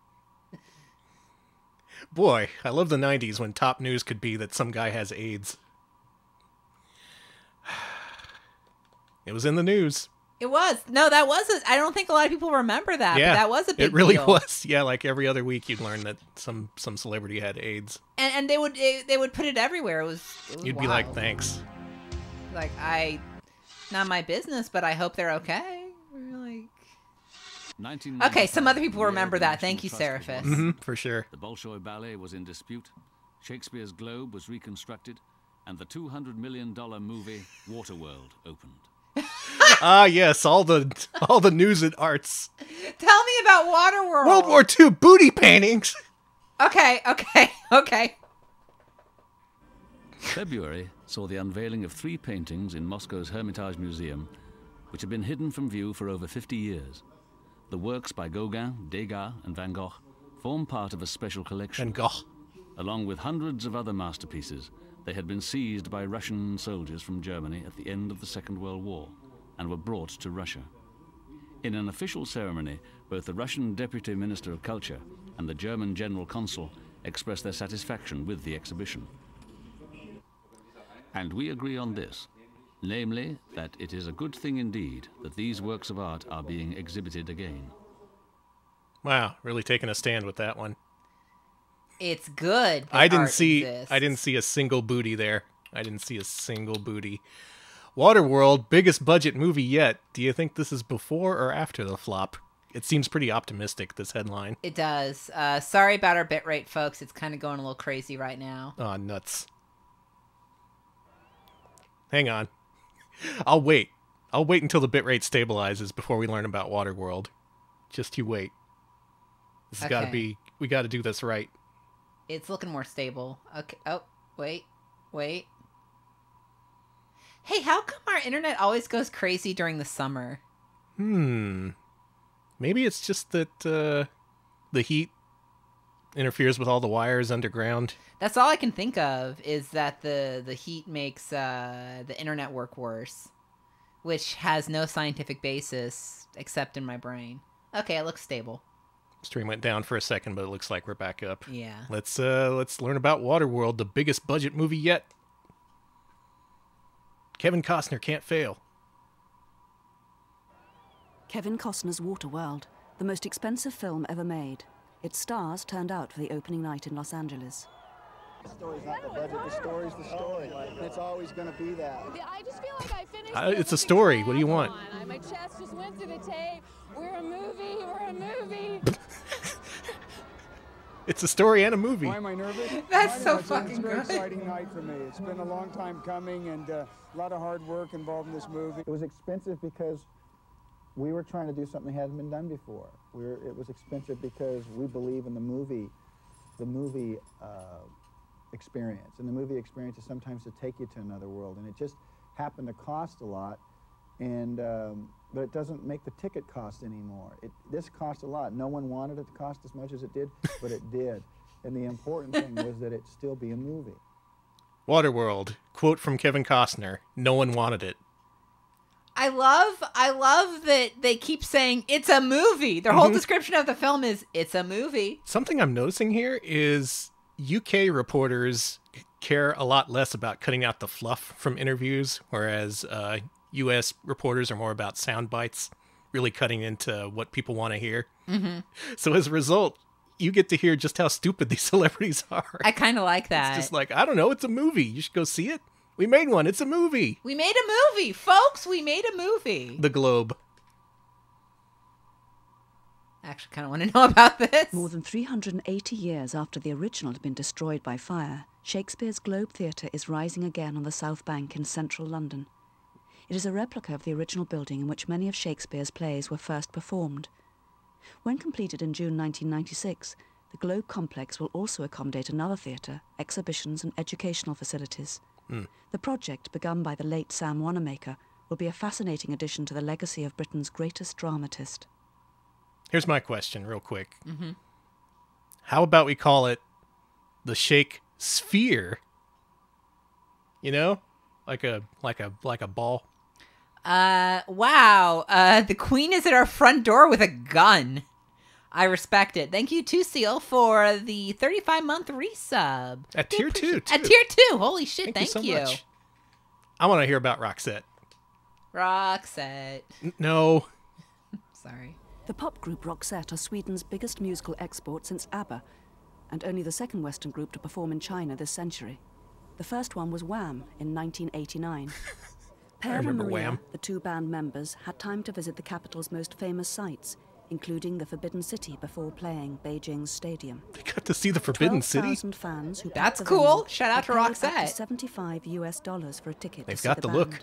Boy, I love the nineties when top news could be that some guy has AIDS. It was in the news. It was. No, that wasn't. I don't think a lot of people remember that. Yeah, But that was a big it really deal. was. Yeah, like every other week you'd learn that some some celebrity had AIDS. And and they would they, they would put it everywhere. It was. It was You'd be like, wild. thanks. Like I, not my business, but I hope they're okay. We're like. nineteen Okay, some other ninety-five, people the remember year that. the Thank you, National Trust was Seraphis. lost. hmm for sure. The Bolshoi Ballet was in dispute, Shakespeare's Globe was reconstructed, and the two hundred million dollars movie Waterworld opened. Ah, yes, all the all the news and arts. Tell me about Waterworld. World War Two booty paintings. Okay, okay, okay. February saw the unveiling of three paintings in Moscow's Hermitage Museum, which had been hidden from view for over fifty years. The works by Gauguin, Degas, and Van Gogh form part of a special collection. Van Gogh. Along with hundreds of other masterpieces, they had been seized by Russian soldiers from Germany at the end of the Second World War and were brought to Russia. In an official ceremony, both the Russian Deputy Minister of Culture and the German General Consul express their satisfaction with the exhibition. And we agree on this, namely that it is a good thing indeed that these works of art are being exhibited again. Wow, really taking a stand with that one. It's good. I didn't art see exists. I didn't see a single booty there. I didn't see a single booty. Waterworld, biggest budget movie yet. Do you think this is before or after the flop? It seems pretty optimistic, this headline. It does. Uh, sorry about our bitrate, folks. It's kind of going a little crazy right now. Aw, nuts. Hang on. I'll wait. I'll wait until the bitrate stabilizes before we learn about Waterworld. Just you wait. This has Okay. got to be... We got to do this right. It's looking more stable. Okay. Oh, wait. Wait. Hey, how come our internet always goes crazy during the summer? Hmm. Maybe it's just that uh, the heat interferes with all the wires underground. That's all I can think of, is that the, the heat makes uh, the internet work worse, which has no scientific basis except in my brain. Okay, it looks stable. Stream went down for a second, but it looks like we're back up. Yeah. Let's uh, let's learn about Waterworld, the biggest budget movie yet. Kevin Costner can't fail. Kevin Costner's Waterworld, the most expensive film ever made. Its stars turned out for the opening night in Los Angeles. The story's not the budget, the story's the story. And it's always going to be that. I just feel like I finished Uh, it's a story. What do you want? I, my chest just went through the tape. We're a movie. We're a movie. It's a story and a movie. Why am I nervous? That's I so know, it's a- fucking It's a very good. exciting night for me. It's been a long time coming and uh, a lot of hard work involved in this movie. It was expensive because we were trying to do something that hadn't been done before. We were, it was expensive because we believe in the movie, the movie uh, experience. And the movie experience is sometimes to take you to another world. And it just happened to cost a lot. And um, but it doesn't make the ticket cost anymore. It, this cost a lot. No one wanted it to cost as much as it did, but it did. And the important thing was that it still be a movie. Waterworld, quote from Kevin Costner, no one wanted it. I love I love that they keep saying it's a movie. Their whole Mhm. description of the film is it's a movie. Something I'm noticing here is U K reporters care a lot less about cutting out the fluff from interviews, whereas uh, U S reporters are more about sound bites, really cutting into what people want to hear. Mm-hmm. So as a result, you get to hear just how stupid these celebrities are. I kind of like that. It's just like, I don't know, it's a movie. You should go see it. We made one. It's a movie. We made a movie, folks. We made a movie. The Globe. I actually kind of want to know about this. More than three hundred eighty years after the original had been destroyed by fire, Shakespeare's Globe Theatre is rising again on the South Bank in central London. It is a replica of the original building in which many of Shakespeare's plays were first performed. When completed in June nineteen ninety-six, the Globe complex will also accommodate another theatre, exhibitions and educational facilities. Mm. The project, begun by the late Sam Wanamaker, will be a fascinating addition to the legacy of Britain's greatest dramatist. Here's my question, real quick. Mm-hmm. How about we call it the Shake Sphere? You know, like a like a like a ball. Uh, wow. Uh, the Queen is at our front door with a gun. I respect it. Thank you, Two Seal, for the thirty-five month resub. At tier two, too. At tier two. Holy shit! Thank, Thank, you so much. I want to hear about Roxette. Roxette. N- no. Sorry. The pop group Roxette are Sweden's biggest musical export since ABBA, and only the second Western group to perform in China this century. The first one was Wham in nineteen eighty-nine. Per and remember Maria, Wham. the two band members, had time to visit the capital's most famous sites, including the Forbidden City before playing Beijing's stadium. They got to see the Forbidden City. twelve thousand fans who That's packed the cool. venue Shout out to had paid up to Roxette. seventy-five U S dollars for a ticket They've to see got the the look. band.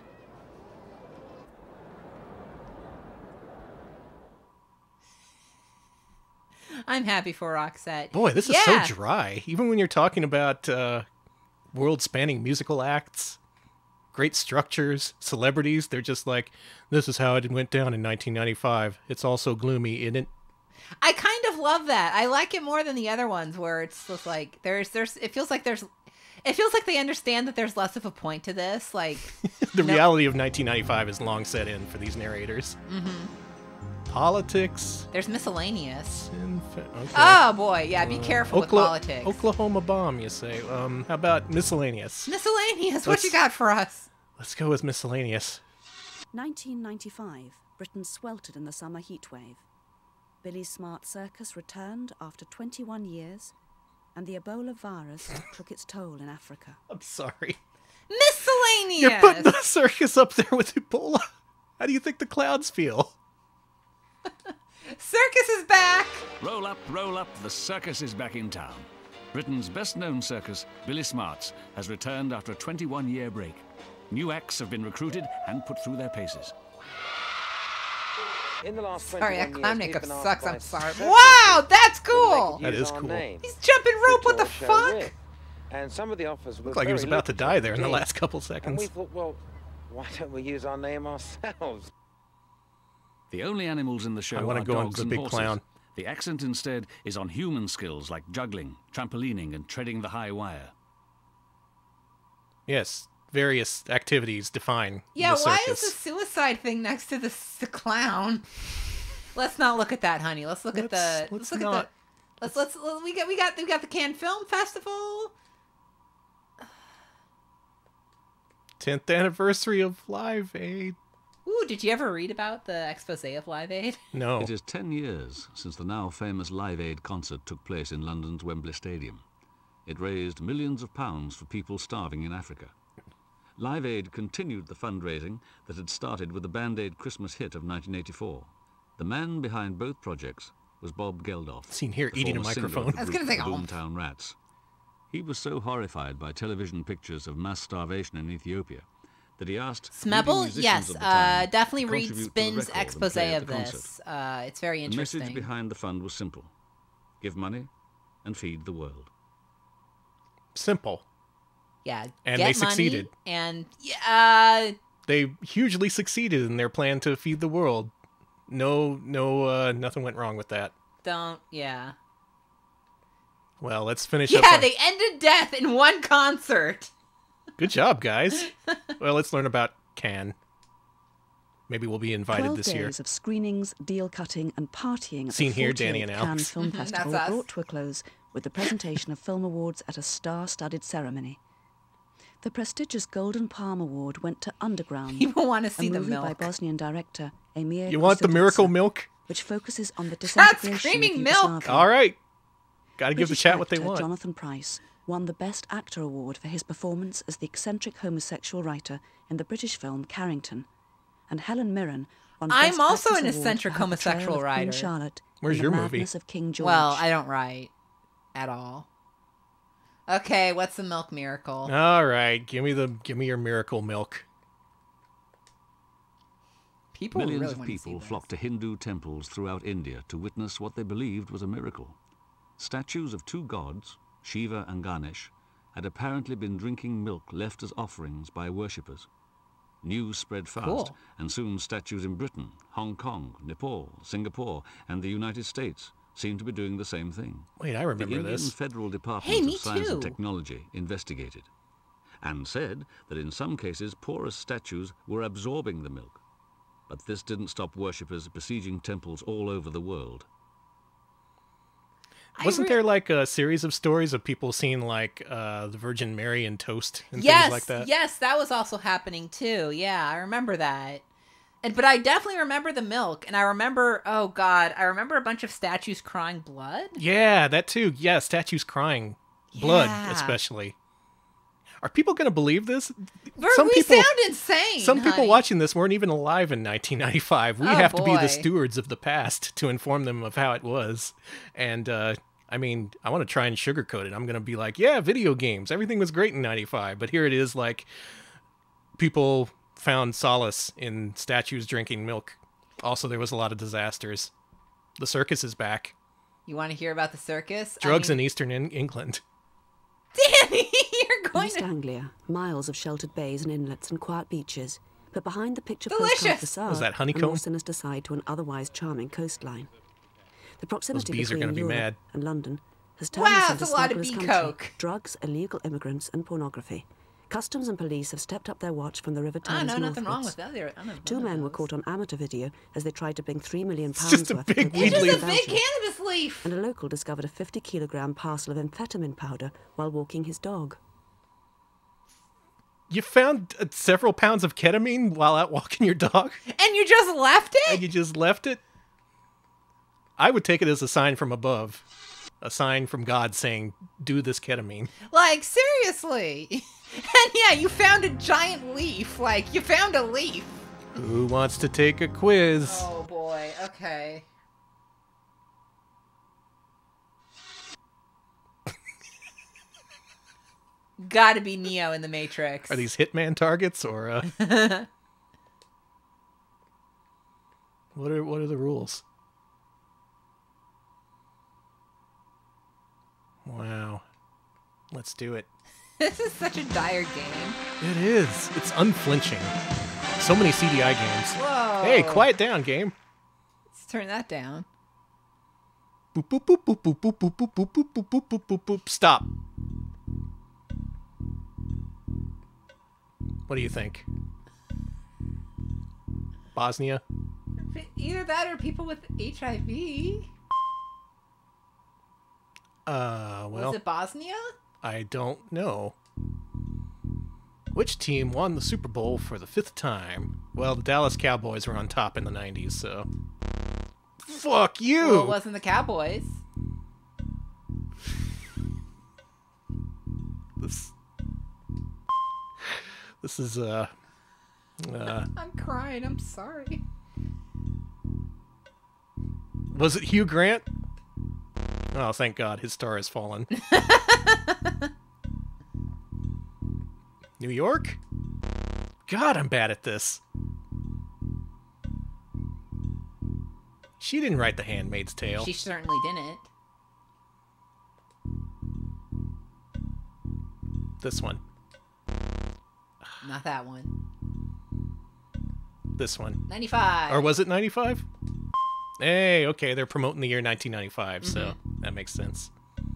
I'm happy for Roxette. Boy, this is Yeah. so dry. Even when you're talking about uh, world-spanning musical acts, great structures, celebrities, they're just like, this is how it went down in nineteen ninety-five. It's also gloomy, isn't it? I kind of love that. I like it more than the other ones where it's just like there's there's it feels like there's it feels like they understand that there's less of a point to this. Like The no- reality of nineteen ninety-five is long set in for these narrators. Mm-hmm. Politics. There's miscellaneous. Infa- okay. Oh boy, yeah, be Uh, careful with Okla- politics. Oklahoma bomb, you say. Um, how about miscellaneous? Miscellaneous, what Let's- you got for us? Let's go with miscellaneous. nineteen ninety-five, Britain sweltered in the summer heatwave. Billy's Smart Circus returned after twenty-one years, and the Ebola virus took its toll in Africa. I'm sorry. Miscellaneous! You're putting the circus up there with Ebola. How do you think the clowns feel? Circus is back! Roll up, roll up, the circus is back in town. Britain's best-known circus, Billy Smart's, has returned after a twenty-one-year break. New acts have been recruited and put through their paces. In the last Sorry, that twenty-one clown years, makeup we've been sucks, asked I'm by sorry. circus Wow, that's people whether they cool! could That use is our cool. name He's jumping rope, to what the tour show fuck? with. And some of the offers were Looked like he was very about to die there in the lucrative last couple indeed. And seconds. we thought, well, why don't we use our name ourselves? The only animals in the show I wanna are go on dogs the and big horses. clown. The accent instead is on human skills like juggling, trampolining, and treading the high wire. Yes, various activities define Yeah, the why circus. is the suicide thing next to the, the clown? Let's not look at that, honey. Let's look at the. Let's- Let's, let's look not- at the. Let's let's let- we got we got we got the Cannes Film Festival. tenth anniversary of Live Aid. Ooh, did you ever read about the expose of Live Aid? No. It is ten years since the now famous Live Aid concert took place in London's Wembley Stadium. It raised millions of pounds for people starving in Africa. Live Aid continued the fundraising that had started with the Band Aid Christmas hit of nineteen eighty-four. The man behind both projects was Bob Geldof. Seen here the eating a former singer of microphone. the I was group gonna say, the oh. Boomtown Rats. He was so horrified by television pictures of mass starvation in Ethiopia that he asked Smebble? leading musicians Yes, of the uh, time definitely to read contribute to the Spin's record and expose play at of the concert. this. Uh, it's very The interesting. message behind the fund was simple. Give money and feed the world. Simple. Yeah, And get they money succeeded. And yeah, uh, They hugely succeeded in their plan to feed the world. No, no, uh, nothing went wrong with that. don't yeah. Well, let's finish up. Yeah, on- they ended death in one concert. Good job, guys. Well, let's learn about Cannes. Maybe we'll be invited Twelve this days year. of screenings, deal cutting, and partying at Seen the here, Danny and forty-eighth Al. Cannes Film That's Festival us. brought to a close with the presentation of film awards at a star-studded ceremony. The prestigious Golden Palm Award went to Underground, People want to a see the movie by milk. Bosnian director Emir You want the Kusturica, miracle milk? which focuses on the That's disintegration screaming of milk. Yugoslavia. All right. Got to give the British chat what they actor want. Jonathan Pryce won the Best Actor Award for his performance as the eccentric homosexual writer in the British film Carrington, and Helen Mirren won I'm Best also Actress an Award eccentric for her portrayal homosexual of Queen writer. Charlotte Where's in your The movie? Madness of King George. Well, I don't write at all. Okay, what's the milk miracle? All right, give me the give me your miracle milk. People Millions really of want to see people this. flocked to Hindu temples throughout India to witness what they believed was a miracle. Statues of two gods, Shiva and Ganesh, had apparently been drinking milk left as offerings by worshippers. News spread fast, Cool. and soon statues in Britain, Hong Kong, Nepal, Singapore, and the United States seemed to be doing the same thing. Wait, I The remember Indian this. Federal Department Hey, of me Science and too. Technology investigated and said that in some cases porous statues were absorbing the milk. But this didn't stop worshippers besieging temples all over the world. I Wasn't re- there like a series of stories of people seeing like uh, the Virgin Mary in toast and yes, things like that? yes, that was also happening too. Yeah, I remember that. And but I definitely remember the milk, and I remember, oh god, I remember a bunch of statues crying blood. Yeah, that too. Yeah, statues crying blood, Yeah. especially. Are people going to believe this? We're, Some we people- sound insane. Some people honey. watching this weren't even alive in nineteen ninety-five. We Oh, have to be boy. the stewards of the past to inform them of how it was. And uh, I mean, I want to try and sugarcoat it. I'm going to be like, yeah, video games. Everything was great in ninety-five. But here it is, like, people found solace in statues drinking milk. Also, there was a lot of disasters. The circus is back. You want to hear about the circus? Drugs I in mean, Eastern in- England. Danny, you're going East to. Anglia, miles of sheltered bays and inlets and quiet beaches, but behind the picture Delicious! postcard facade, Was that a honeycomb? more sinister side to an otherwise charming coastline. The proximity bees are between gonna be Europe mad. and London has turned Wow, this that's into a lot of smugglers' bee country, coke. drugs, illegal immigrants, and pornography. Customs and police have stepped up their watch from the River Ah, Thames no, nothing wrong northwards. with that. There, none of- Two none of men were those. caught on amateur video as they tried to bring three million It's pounds just a worth big of weed cocaine leaf. It's in a big Belgium. cannabis leaf. And a local discovered a fifty kilogram parcel of amphetamine powder while walking his dog. You found uh, several pounds of ketamine while out walking your dog? And you just left it? And you just left it? I would take it as a sign from above. A sign from God saying, do this ketamine. Like, seriously. And yeah, you found a giant leaf. Like, you found a leaf. Who wants to take a quiz? Oh, boy. Okay. Gotta be Neo in the Matrix. Are these Hitman targets or uh What are what are the rules? Wow. Let's do it. This is such a dire game. It is. It's unflinching. So many C D I games. Whoa. Hey, quiet down, game. Let's turn that down. Boop boop boop boop boop boop boop boop boop boop boop boop boop boop. Stop. What do you think? Bosnia? Either that or people with H I V. Uh, well, Was it Bosnia? I don't know. Which team won the Super Bowl for the fifth time? Well, the Dallas Cowboys were on top in the nineties, so... Fuck you! Well, it wasn't the Cowboys. This... This is, uh... uh I'm crying. I'm sorry. was it Hugh Grant? Oh, thank God. His star has fallen. New York? God, I'm bad at this. She didn't write The Handmaid's Tale. She certainly didn't. This one. Not that one. This one. ninety-five. Or was it ninety-five? Hey, okay, they're promoting the year nineteen ninety-five, Mm-hmm. so that makes sense.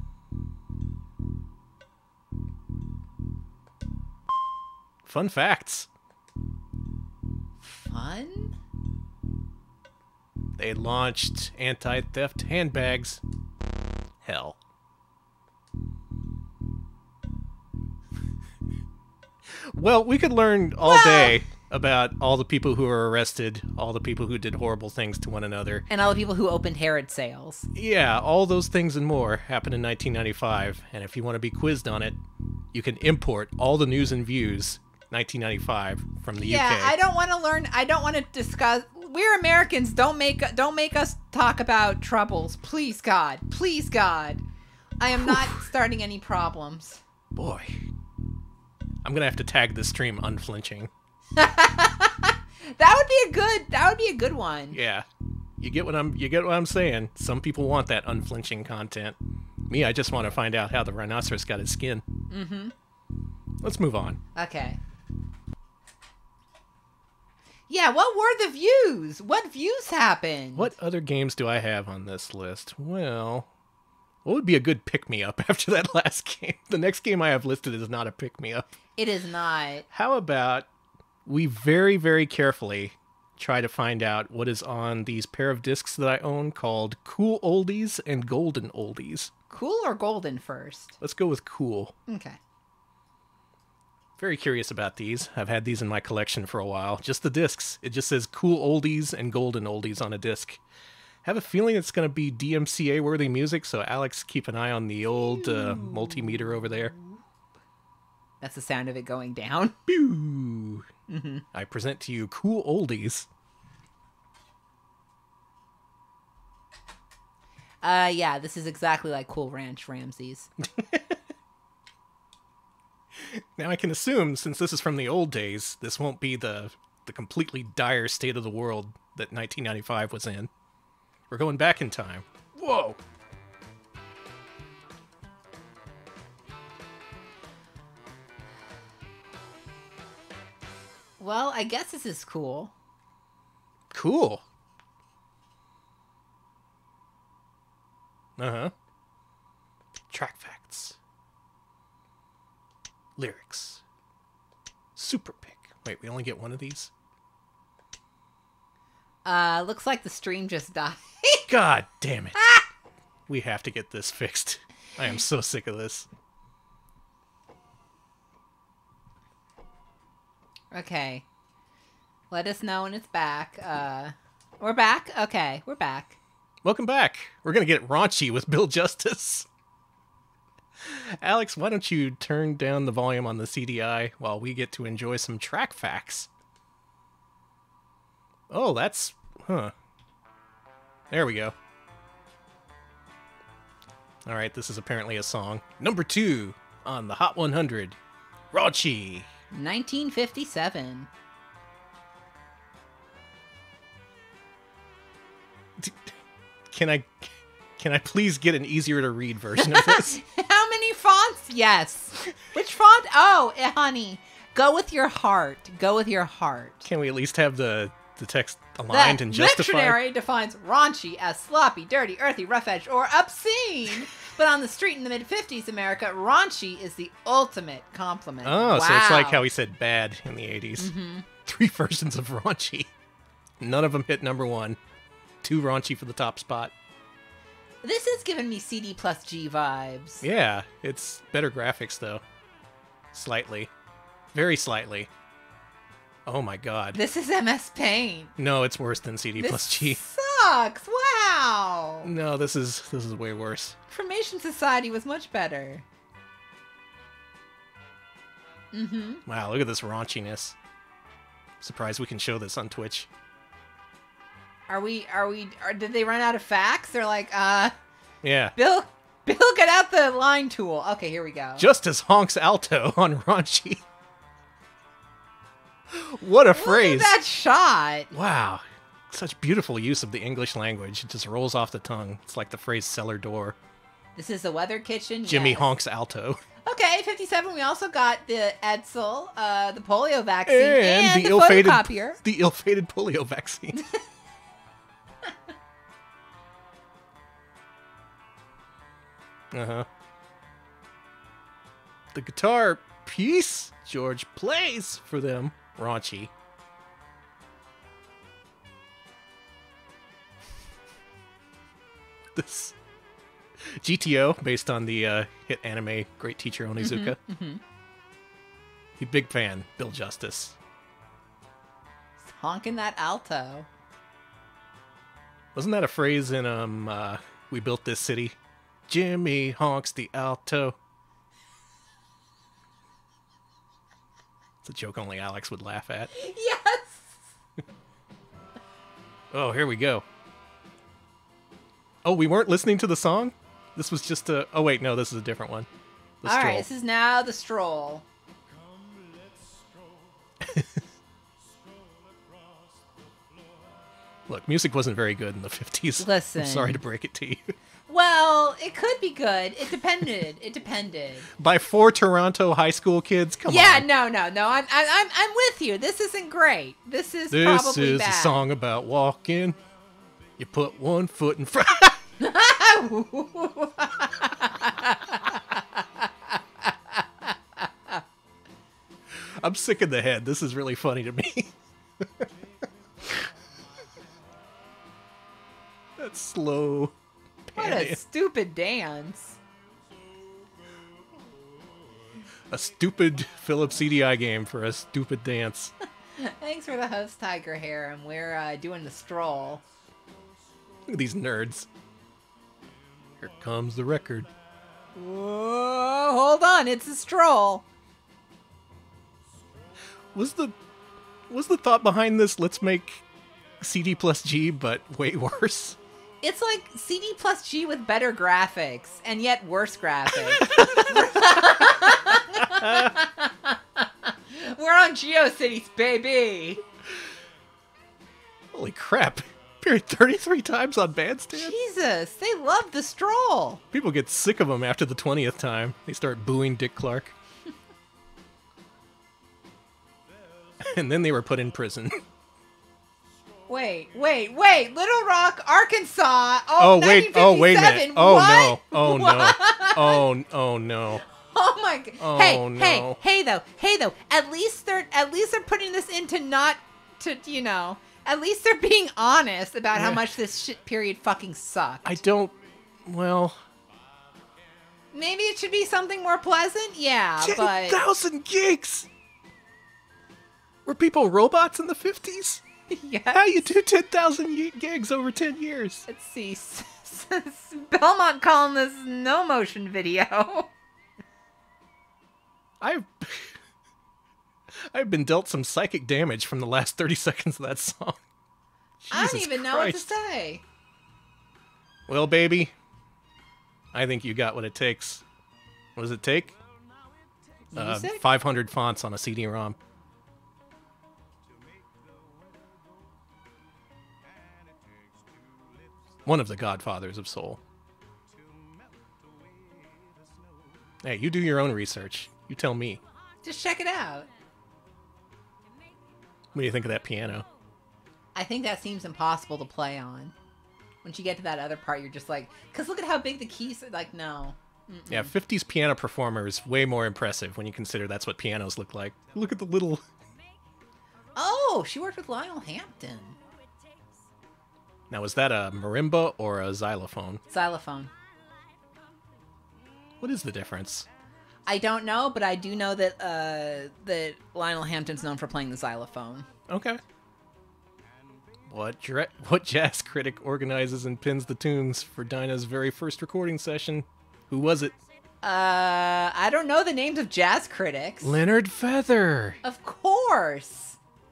Fun facts. Fun? They launched anti-theft handbags. Hell. Well, we could learn all Well- day about all the people who were arrested, all the people who did horrible things to one another. And all the people who opened Harrod sales. Yeah, all those things and more happened in nineteen ninety-five, and if you want to be quizzed on it, you can import all the news and views nineteen ninety-five from the Yeah, U K. I don't want to learn. I don't want to discuss. We're Americans. Don't make don't make us talk about troubles. Please, God. Please, God. I am not starting any problems. Boy. I'm going to have to tag this stream unflinching. That would be a good. That would be a good one. Yeah. You get what I'm you get what I'm saying. Some people want that unflinching content. Me, I just want to find out how the rhinoceros got his skin. Mm-hmm. Let's move on. Okay. Yeah, what were the views? What views happened? What other games do I have on this list? Well, what would be a good pick-me-up after that last game? The next game I have listed is not a pick-me-up. It is not. How about we very, very carefully try to find out what is on these pair of discs that I own called Cool Oldies and Golden Oldies. Cool or golden first? Let's go with cool. Okay. Very curious about these. I've had these in my collection for a while. Just the discs. It just says Cool Oldies and Golden Oldies on a disc. Have a feeling it's going to be D M C A-worthy music, so Alex, keep an eye on the old uh, multimeter over there. That's the sound of it going down. Pew! Mm-hmm. I present to you Cool Oldies. Uh, yeah, this is exactly like Cool Ranch Ramses. Now I can assume, since this is from the old days, this won't be the the completely dire state of the world that nineteen ninety-five was in. We're going back in time. Whoa! Well, I guess this is cool. Cool. Uh-huh. Track facts. Lyrics. super pick. Wait, we only get one of these? Uh, looks like the stream just died. God damn it. We have to get this fixed. I am so sick of this. Okay. Let us know when it's back. Uh, we're back? Okay, we're back. Welcome back. We're going to get raunchy with Bill Justice. Alex, why don't you turn down the volume on the C D I while we get to enjoy some track facts? Oh, that's... Huh. There we go. Alright, this is apparently a song. Number two on the Hot one hundred. Raunchy. nineteen fifty-seven. Can I... Can I please get an easier to read version of this? How many fonts? Yes. Which font? Oh, eh, honey. Go with your heart. Go with your heart. Can we at least have the, the text aligned The and justified? dictionary defines raunchy as sloppy, dirty, earthy, rough-edged, or obscene. But on the street in the mid-fifties America, raunchy is the ultimate compliment. Oh, wow. so it's like how he said bad in the eighties. Mm-hmm. Three versions of raunchy. None of them hit number one. Too raunchy for the top spot. This is giving me C D plus G vibes. Yeah, it's better graphics, though. Slightly. Very slightly. Oh my god. This is M S Paint. No, it's worse than C D This plus G. sucks. Wow. No, this is this is way worse. Information Society was much better. Mm-hmm. Wow, look at this raunchiness. Surprised we can show this on Twitch. Are we, are we, are, did they run out of facts? They're like, uh, Yeah. Bill, Bill, get out the line tool. Okay, here we go. Justice honks alto on raunchy. What a phrase. Look at that shot. Wow. Such beautiful use of the English language. It just rolls off the tongue. It's like the phrase cellar door. This is the weather kitchen. Jimmy yes. honks alto. Okay, fifty-seven. We also got the Edsel, uh, the polio vaccine, And, and, the, the, ill-fated photocopier. the ill-fated polio vaccine. Uh-huh. The guitar piece George plays for them. Raunchy. This G T O, based on the uh, hit anime Great Teacher Onizuka. Mm-hmm, mm-hmm. He big fan. Bill Justice. He's honking that alto. Wasn't that a phrase in um uh, We Built This City? Jimmy honks the alto. It's a joke only Alex would laugh at. Yes! Oh, here we go. Oh, we weren't listening to the song? This was just a... Oh, wait, no, this is a different one. The All Stroll. right, this is now the stroll. Look, music wasn't very good in the fifties. Listen. I'm sorry to break it to you. Well, it could be good. It depended. It depended. By four Toronto high school kids? Come yeah, on. no, no, no. I'm, I'm, I'm, I'm with you. This isn't great. This is This probably is bad. a song about walking. You put one foot in front. I'm sick in the head. This is really funny to me. That slow What panning. a stupid dance. A stupid Philips C D I game for a stupid dance. Thanks for the host, Tiger Hair, and we're uh, doing the stroll. Look at these nerds. Here comes the record. Whoa, hold on, it's a stroll. Was the was the thought behind this? Let's make C D plus G, but way worse. It's like C D plus G with better graphics, and yet worse graphics. We're on GeoCities, baby. Holy crap! Appeared thirty-three times on Bandstand. Jesus, they love the stroll. People get sick of him after the twentieth time. They start booing Dick Clark. And then they were put in prison. Wait, wait, wait! Little Rock, Arkansas. Oh, Oh wait! Oh wait a minute! nineteen fifty-seven. Oh What? no! Oh no! What? Oh oh no! Oh my god. Oh, hey, no. hey, hey though. Hey though. At least they're at least they're putting this into not to, you know, at least they're being honest about how Yeah. much this shit period fucking sucked. I don't, well... Maybe it should be something more pleasant? Yeah, but... ten thousand gigs! Were people robots in the fifties? Yes. How you do ten thousand gigs over ten years? Let's see. Belmont calling this no motion video. I've... I've been dealt some psychic damage from the last thirty seconds of that song. I don't Jesus even know Christ. what to say. Well, baby, I think you got what it takes. What does it take? Uh, Music? five hundred fonts on a C D ROM. One of the godfathers of soul. Hey, you do your own research. You tell me. Just check it out. What do you think of that piano? I think that seems impossible to play on. Once you get to that other part, you're just like, because look at how big the keys are. Like, no. Mm-mm. Yeah, fifties piano performer is way more impressive when you consider that's what pianos look like. Look at the little... Oh, she worked with Lionel Hampton. Now, was that a marimba or a xylophone? Xylophone. What is the difference? I don't know, but I do know that uh, that Lionel Hampton's known for playing the xylophone. Okay. What dra- what jazz critic organizes and pins the tunes for Dinah's very first recording session? Who was it? Uh, I don't know the names of jazz critics. Leonard Feather. Of course.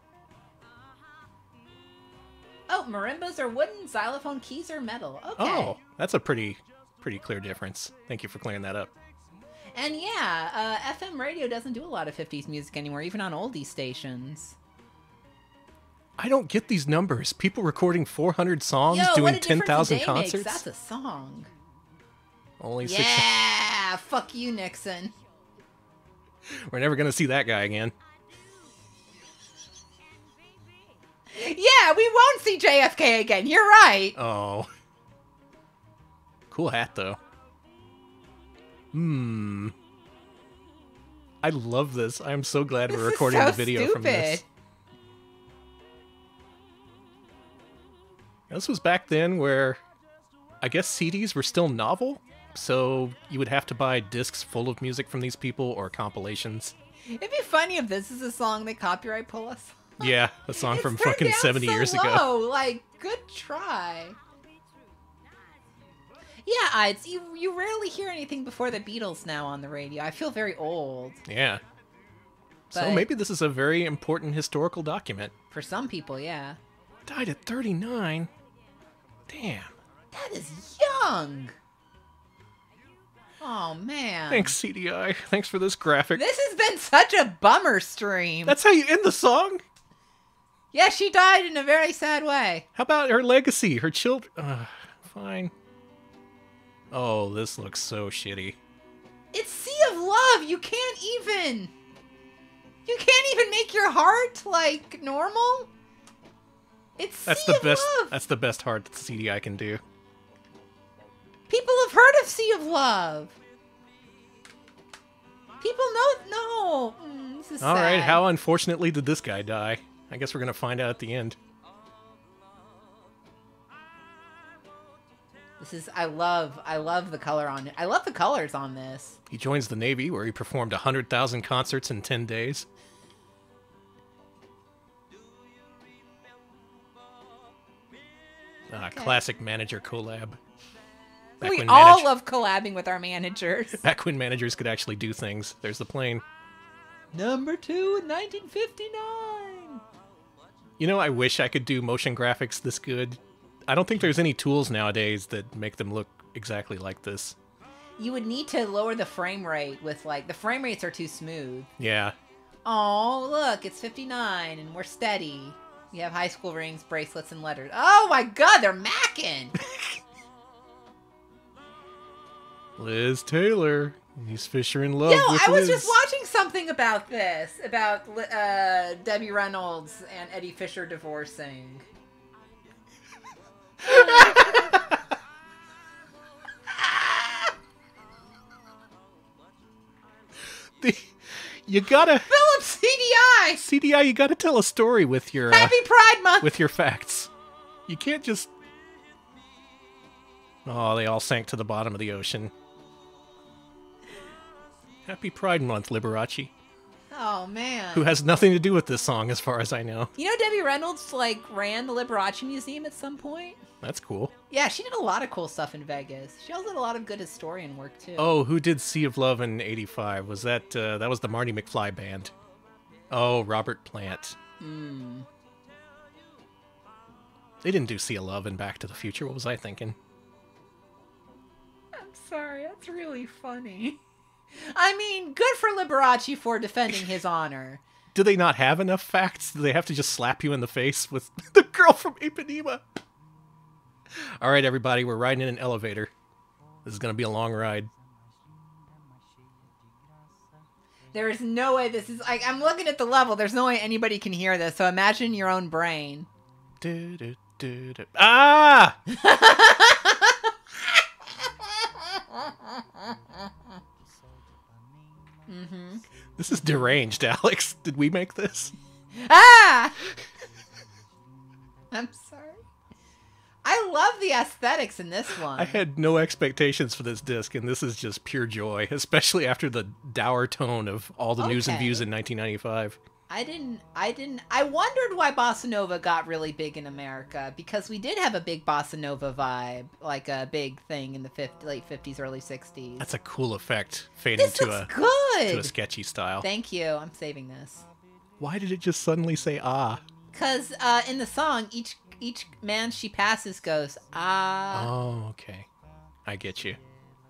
Oh, marimbas are wooden, xylophone keys are metal. Okay. Oh, that's a pretty pretty clear difference. Thank you for clearing that up. And yeah, uh, F M radio doesn't do a lot of fifties music anymore, even on oldie stations. I don't get these numbers. People recording four hundred songs, Yo, doing what a ten difference a thousand day concerts. makes. That's a song. Only six. Yeah, fuck you, Nixon. We're never gonna see that guy again. Yeah, we won't see J F K again. You're right. Oh. Cool hat, though. Hmm. I love this. I'm so glad This we're is recording so the video from this. stupid. This was back then where I guess C Ds were still novel, so you would have to buy discs full of music from these people or compilations. It'd be funny if this is a song they copyright pull us. Yeah, a song It's from turned fucking down seventy so years ago. low. Like, good try. Yeah, it's you. You rarely hear anything before the Beatles now on the radio. I feel very old. Yeah. So But- maybe this is a very important historical document. For some people, yeah. Died at thirty-nine. Damn. That is young. Oh man. Thanks, C D I. Thanks for this graphic. This has been such a bummer stream. That's how you end the song? Yeah, she died in a very sad way. How about her legacy? Her children? Uh, fine. Oh, this looks so shitty. It's Sea of Love. You can't even. You can't even make your heart like normal. It's That's Sea the of best. Love. That's the best heart that C D I can do. People have heard of Sea of Love. People know. No. Mm, this is All sad. right. How unfortunately did this guy die? I guess we're gonna find out at the end. This is. I love. I love the color on it. I love the colors on this. He joins the Navy, where he performed a hundred thousand concerts in ten days. Ah, Okay. classic manager collab. Back we when all manage- love collabing with our managers. Back when managers could actually do things. There's the plane. Number two in nineteen fifty-nine. You know, I wish I could do motion graphics this good. I don't think there's any tools nowadays that make them look exactly like this. You would need to lower the frame rate with like the frame rates are too smooth. Yeah. Oh, look, it's fifty-nine and we're steady. You have high school rings, bracelets, and letters. Oh my god, they're macking! Liz Taylor. He's Fisher in love Yo, with I was Liz. just watching something about this, about uh, Debbie Reynolds and Eddie Fisher divorcing. You gotta... Phillips C D I! C D I, you gotta tell a story with your... Happy uh, Pride Month! With your facts. You can't just... Oh, they all sank to the bottom of the ocean. Happy Pride Month, Liberace. Oh, man. Who has nothing to do with this song, as far as I know. You know Debbie Reynolds, like, ran the Liberace Museum at some point? That's cool. Yeah, she did a lot of cool stuff in Vegas. She also did a lot of good historian work, too. Oh, who did Sea of Love in eighty-five? Was that, uh, that was the Marty McFly band. Oh, Robert Plant. Hmm. They didn't do Sea of Love in Back to the Future. What was I thinking? I'm sorry, that's really funny. I mean, good for Liberace for defending his honor. Do they not have enough facts? Do they have to just slap you in the face with the girl from Ipanema? All right, everybody, we're riding in an elevator. This is going to be a long ride. There is no way this is... Like, I'm looking at the level. There's no way anybody can hear this, so imagine your own brain. Do, do, do, do. Ah! Mm-hmm. This is deranged, Alex. Did we make this? Ah! I'm sorry. I love the aesthetics in this one. I had no expectations for this disc, and this is just pure joy, especially after the dour tone of all the news and Okay. views in nineteen ninety-five. I didn't, I didn't, I wondered why Bossa Nova got really big in America, because we did have a big Bossa Nova vibe, like a big thing in the fifties, late fifties, early sixties. That's a cool effect, fading This to looks a good. to a sketchy style. Thank you. I'm saving this. Why did it just suddenly say ah? Because uh, in the song, each each man she passes goes, ah, Oh, okay. I get you.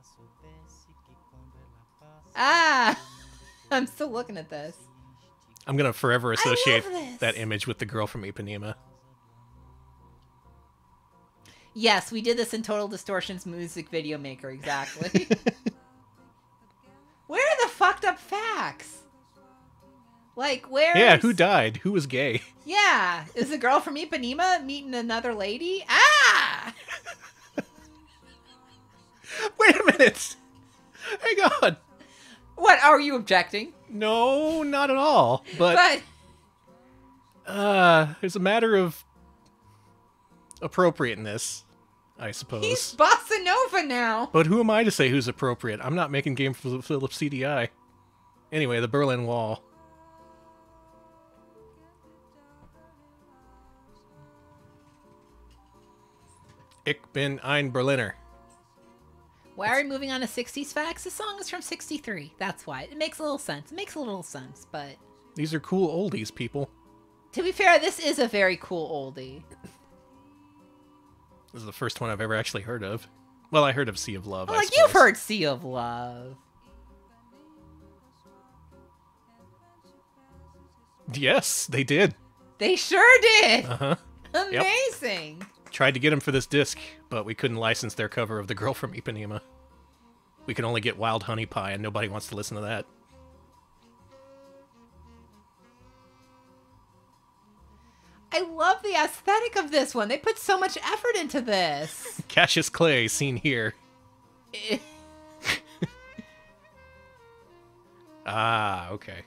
ah. I'm still looking at this. I'm going to forever associate this. that image with the girl from Ipanema. Yes, we did this in Total Distortion's music video maker, exactly. Where are the fucked up facts? Like, where? Yeah, who died? Who was gay? Yeah, is the girl from Ipanema meeting another lady? Ah! Wait a minute! Hang on! What, are you objecting? No, not at all. But, But uh, there's a matter of appropriateness, I suppose. he's Bossa Nova now. But who am I to say who's appropriate? I'm not making game for Philips C D I. Anyway, the Berlin Wall. Ich bin ein Berliner. Why are we moving on to sixties facts? The song is from sixty-three. That's why. It makes a little sense. It makes a little sense, but... These are cool oldies, people. To be fair, this is a very cool oldie. This is the first one I've ever actually heard of. Well, I heard of Sea of Love, Oh, I like, suppose. you've heard Sea of Love. Yes, they did. They sure did. Uh-huh. Amazing. Tried to get them for this disc, but we couldn't license their cover of The Girl from Ipanema. We can only get Wild Honey Pie, and nobody wants to listen to that. I love the aesthetic of this one. They put so much effort into this. Cassius Clay, seen here. Ah, okay.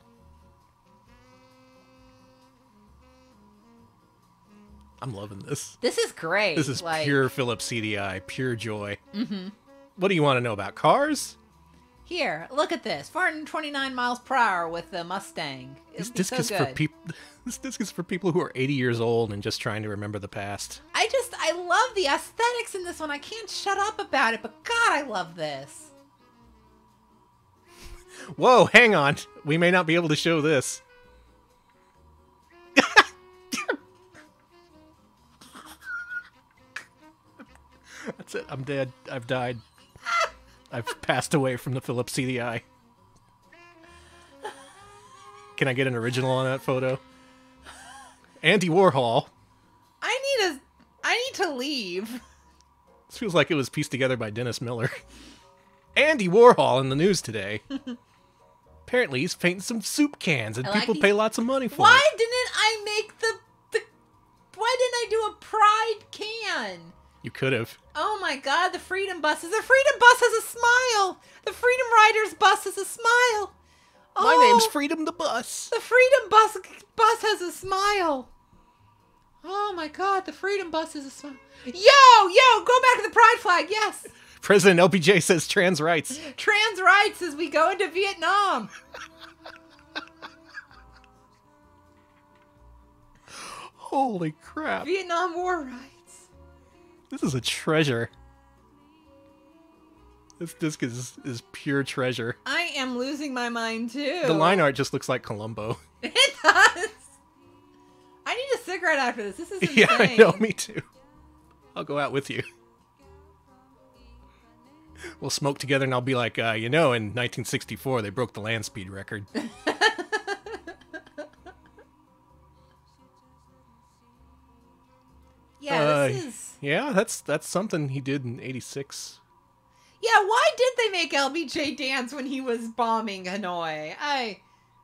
I'm loving this. This is great. This is like, pure Philips C D I, pure joy. Mm-hmm. What do you want to know about cars? Here, look at this. four hundred twenty-nine miles per hour with the Mustang. This It's disc so is good. for people. This disc is for people who are eighty years old and just trying to remember the past. I just, I love the aesthetics in this one. I can't shut up about it, but God, I love this. Whoa, hang on. We may not be able to show this. That's it. I'm dead. I've died. I've passed away from the Philips C D I. Can I get an original on that photo? Andy Warhol. I need a, I need to leave. This feels like it was pieced together by Dennis Miller. Andy Warhol in the news today. Apparently he's painting some soup cans and I like people these- pay lots of money for Why it. didn't I make the, the, why didn't I do a pride can? You could have. Oh my God, the Freedom Bus. The Freedom Bus has a smile. The Freedom Riders bus has a smile. My Oh, name's Freedom the Bus. The Freedom Bus bus has a smile. Oh my God, the Freedom Bus is a smile. Yo, yo, go back to the pride flag. Yes. President L B J says trans rights. Trans rights as we go into Vietnam. Holy crap. Vietnam War rights. This is a treasure. This disc is, is pure treasure. I am losing my mind too. The line art just looks like Columbo. It does. I need a cigarette after this. This is insane. Yeah, I know, me too. I'll go out with you. We'll smoke together and I'll be like, uh, you know, in nineteen sixty-four, they broke the land speed record. Yeah, uh, this is... Yeah, that's that's something he did in eighty-six. Yeah, why did they make L B J dance when he was bombing Hanoi? I...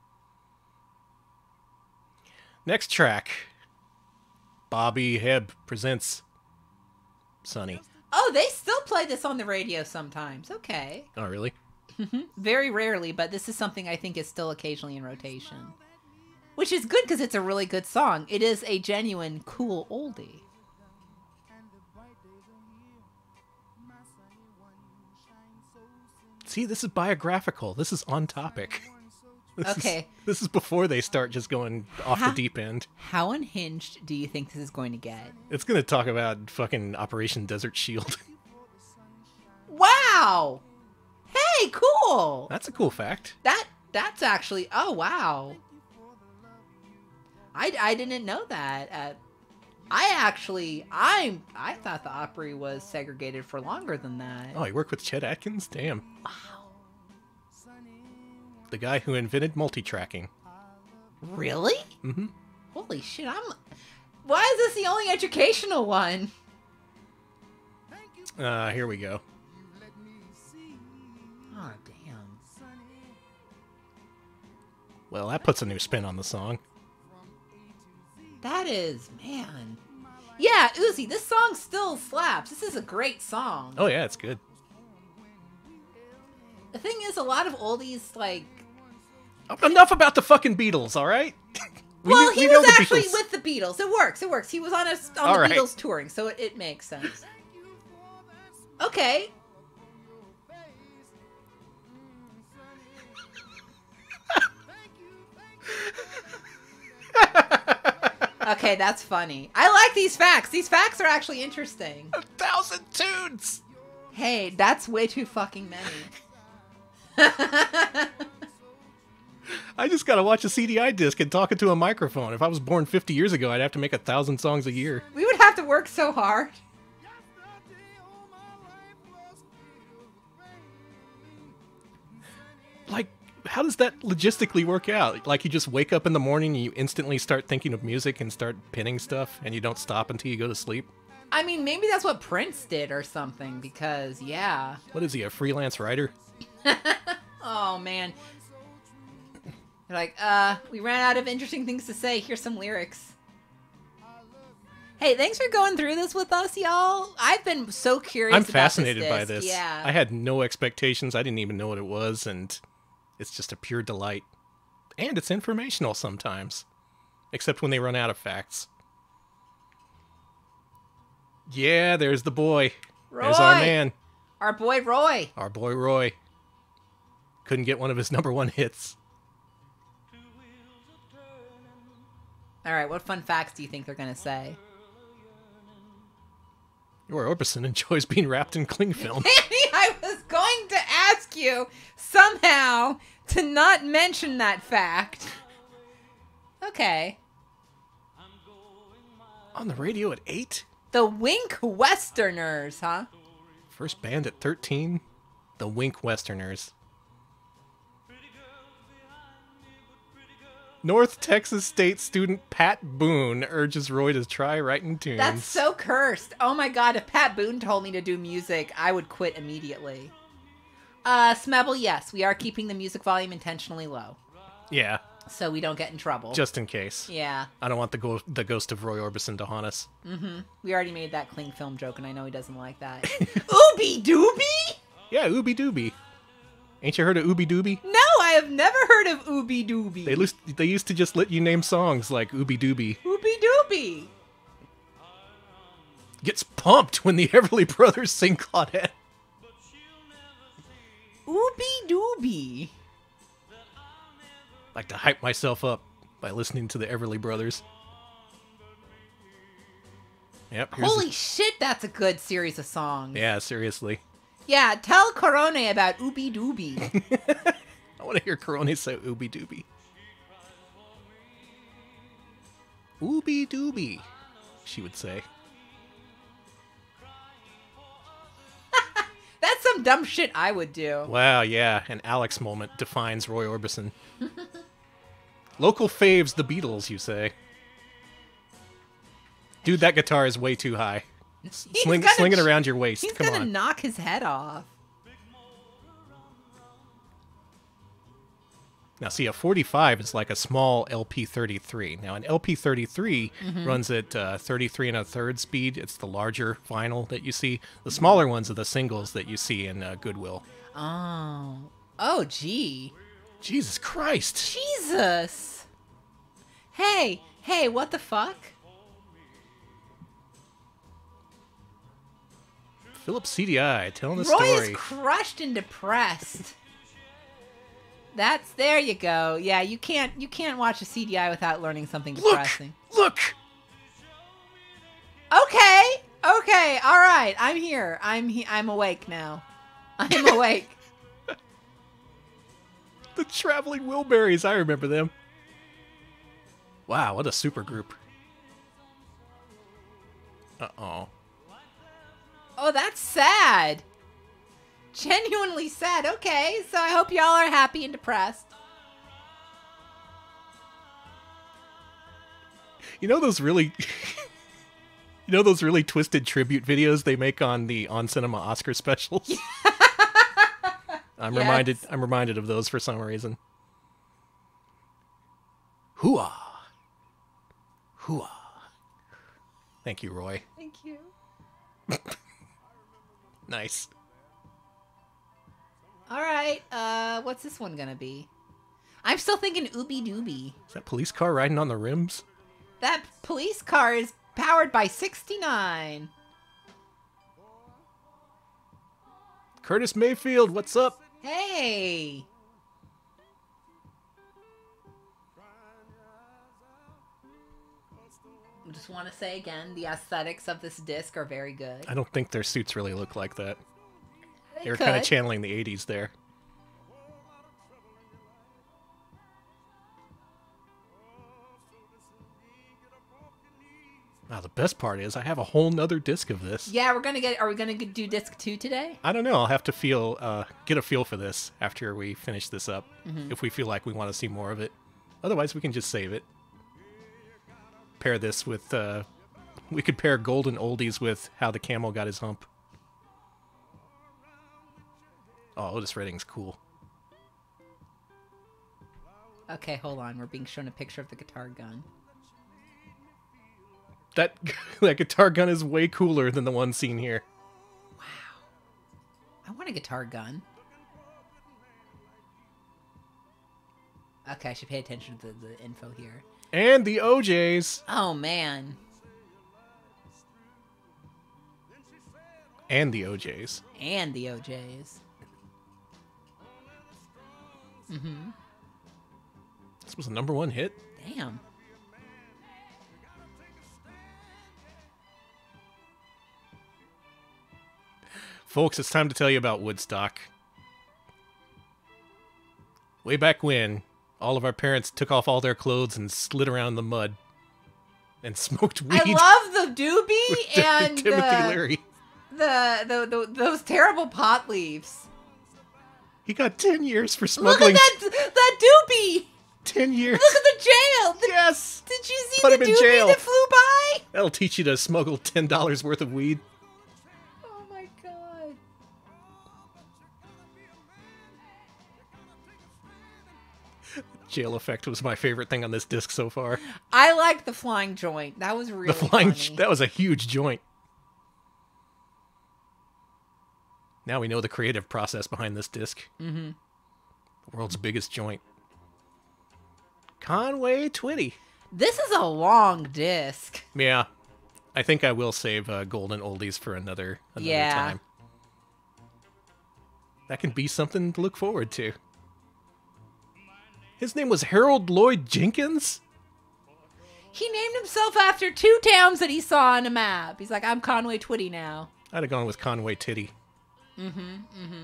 Next track. Bobby Hebb presents Sunny. Oh, they still play this on the radio sometimes. Okay. Oh, really? Very rarely, but this is something I think is still occasionally in rotation. Which is good because it's a really good song. It is a genuine cool oldie. See, this is biographical. This is on topic. This Okay. Is, this is before they start just going off How- the deep end. How unhinged do you think this is going to get? It's going to talk about fucking Operation Desert Shield. Wow! Hey, cool! That's a cool fact. That that's actually oh wow. I, I didn't know that. Uh, I actually I I thought the Opry was segregated for longer than that. Oh, he worked with Chet Atkins? Damn. Wow. The guy who invented multi-tracking. Really? Mm-hmm. Holy shit! I'm. Why is this the only educational one? Uh, here we go. Oh damn. Well, that puts a new spin on the song. That is man. Yeah, Uzi, this song still slaps. This is a great song. Oh yeah, it's good. The thing is, a lot of oldies like. Enough about the fucking Beatles, all right? We well, kn- he we know was the actually Beatles. with the Beatles. It works. It works. He was on a, on All the right. Beatles touring, so it, it makes sense. Okay. Okay, that's funny. I like these facts. These facts are actually interesting. A thousand tunes! Hey, that's way too fucking many. I just gotta watch a C D I disc and talk into a microphone. If I was born fifty years ago, I'd have to make a thousand songs a year. We would have to work so hard. Like, how does that logistically work out? Like, you just wake up in the morning and you instantly start thinking of music and start pinning stuff, and you don't stop until you go to sleep? I mean, maybe that's what Prince did or something, because, yeah. What is he, a freelance writer? Oh, man. They're like, uh, we ran out of interesting things to say. Here's some lyrics. Hey, thanks for going through this with us, y'all. I've been so curious I'm about fascinated this by disc. this. Yeah. I had no expectations. I didn't even know what it was, and it's just a pure delight. And it's informational sometimes. Except when they run out of facts. Yeah, there's the boy. Roy! There's our man. Our boy Roy. Our boy Roy. Couldn't get one of his number one hits. All right, what fun facts do you think they're going to say? Roy Orbison enjoys being wrapped in cling film. Andy, I was going to ask you somehow to not mention that fact. Okay. On the radio at eight? The Wink Westerners, huh? First band at thirteen? The Wink Westerners. North Texas State student Pat Boone urges Roy to try writing tunes. That's so cursed. Oh my god, if Pat Boone told me to do music, I would quit immediately. Uh, Smebble, yes, we are keeping the music volume intentionally low. Yeah. So we don't get in trouble. Just in case. Yeah. I don't want the, go- the ghost of Roy Orbison to haunt us. Mm-hmm. We already made that cling film joke, and I know he doesn't like that. Ooby Dooby? Yeah, Ooby Dooby. Ain't you heard of Ooby Dooby? No, I I have never heard of Ooby Dooby. They used, they used to just let you name songs like Ooby Dooby. Ooby Dooby. Gets pumped when the Everly Brothers sing Claudette. Ooby Dooby. Like to hype myself up by listening to the Everly Brothers. Yep. Holy the... shit, that's a good series of songs. Yeah, seriously. Yeah, tell Corone about Ooby Dooby. I want to hear Corone say Ooby Dooby. Ooby Dooby, she would say. That's some dumb shit I would do. Wow, yeah, an Alex moment defines Roy Orbison. Local faves, the Beatles, you say. Dude, that guitar is way too high. Sling, gonna, sling it around your waist. He's Come gonna on. knock his head off. Now, see, a forty-five is like a small L P thirty-three. Now, an L P thirty-three Mhm. runs at uh, thirty-three and a third speed. It's the larger vinyl that you see. The smaller ones are the singles that you see in uh, Goodwill. Oh. Oh, gee. Jesus Christ. Jesus. Hey, hey, what the fuck? Philip C D I telling the Roy story. is crushed and depressed. That's there you go. Yeah, you can't you can't watch a C D I without learning something depressing. Look. Okay. Okay. All right. I'm here. I'm he- I'm awake now. I'm awake. The Traveling Wilburys. I remember them. Wow, what a super group. Uh-oh. Oh, that's sad. Genuinely sad. Okay, so I hope y'all are happy and depressed. You know those really... you know those really twisted tribute videos they make on the On Cinema Oscar specials? I'm Yes. reminded I'm reminded of those for some reason. Hooah. Hooah. Thank you, Roy. Thank you. Nice. All right, uh, what's this one gonna be? I'm still thinking Ooby Dooby. Is that police car riding on the rims? That police car is powered by sixty-nine. Curtis Mayfield, what's up? Hey! I just want to say again, the aesthetics of this disc are very good. I don't think their suits really look like that. They They were kind of could. channeling the eighties there. Now, the best part is I have a whole nother disc of this. Yeah, we're gonna get. Are we gonna get- do disc two today? I don't know. I'll have to feel, uh, get a feel for this after we finish this up. Mhm. If we feel like we want to see more of it. Otherwise, we can just save it. Pair this with, uh, we could pair Golden Oldies with How the Camel Got His Hump. Oh, Otis Redding's cool. Okay, hold on. We're being shown a picture of the guitar gun. That, that guitar gun is way cooler than the one seen here. I want a guitar gun. Okay, I should pay attention to the, the info here. And the O Js. Oh, man. And the O Js. And the O Js. Mm-hmm. This was a number one hit. Damn. Folks, it's time to tell you about Woodstock. Way back when, all of our parents took off all their clothes and slid around in the mud and smoked weed. I love the doobie with and Timothy the, Leary. the, the, the those terrible pot leaves. He got ten years for Look smuggling. at that that doobie. ten years. Look at the jail. The, yes. Did you see Put the him in doobie jail. that flew by? That'll teach you to smuggle ten dollars worth of weed. Oh my god. Jail effect was my favorite thing on this disc so far. I liked the flying joint. That was really the flying, funny. that was a huge joint. Now we know the creative process behind this disc. Mm-hmm. World's biggest joint. Conway Twitty. This is a long disc. Yeah. I think I will save uh, Golden Oldies for another, another yeah. time. That can be something to look forward to. His name was Harold Lloyd Jenkins? He named himself after two towns that he saw on a map. He's like, I'm Conway Twitty now. I'd have gone with Conway Titty. Mm-hmm, mm-hmm.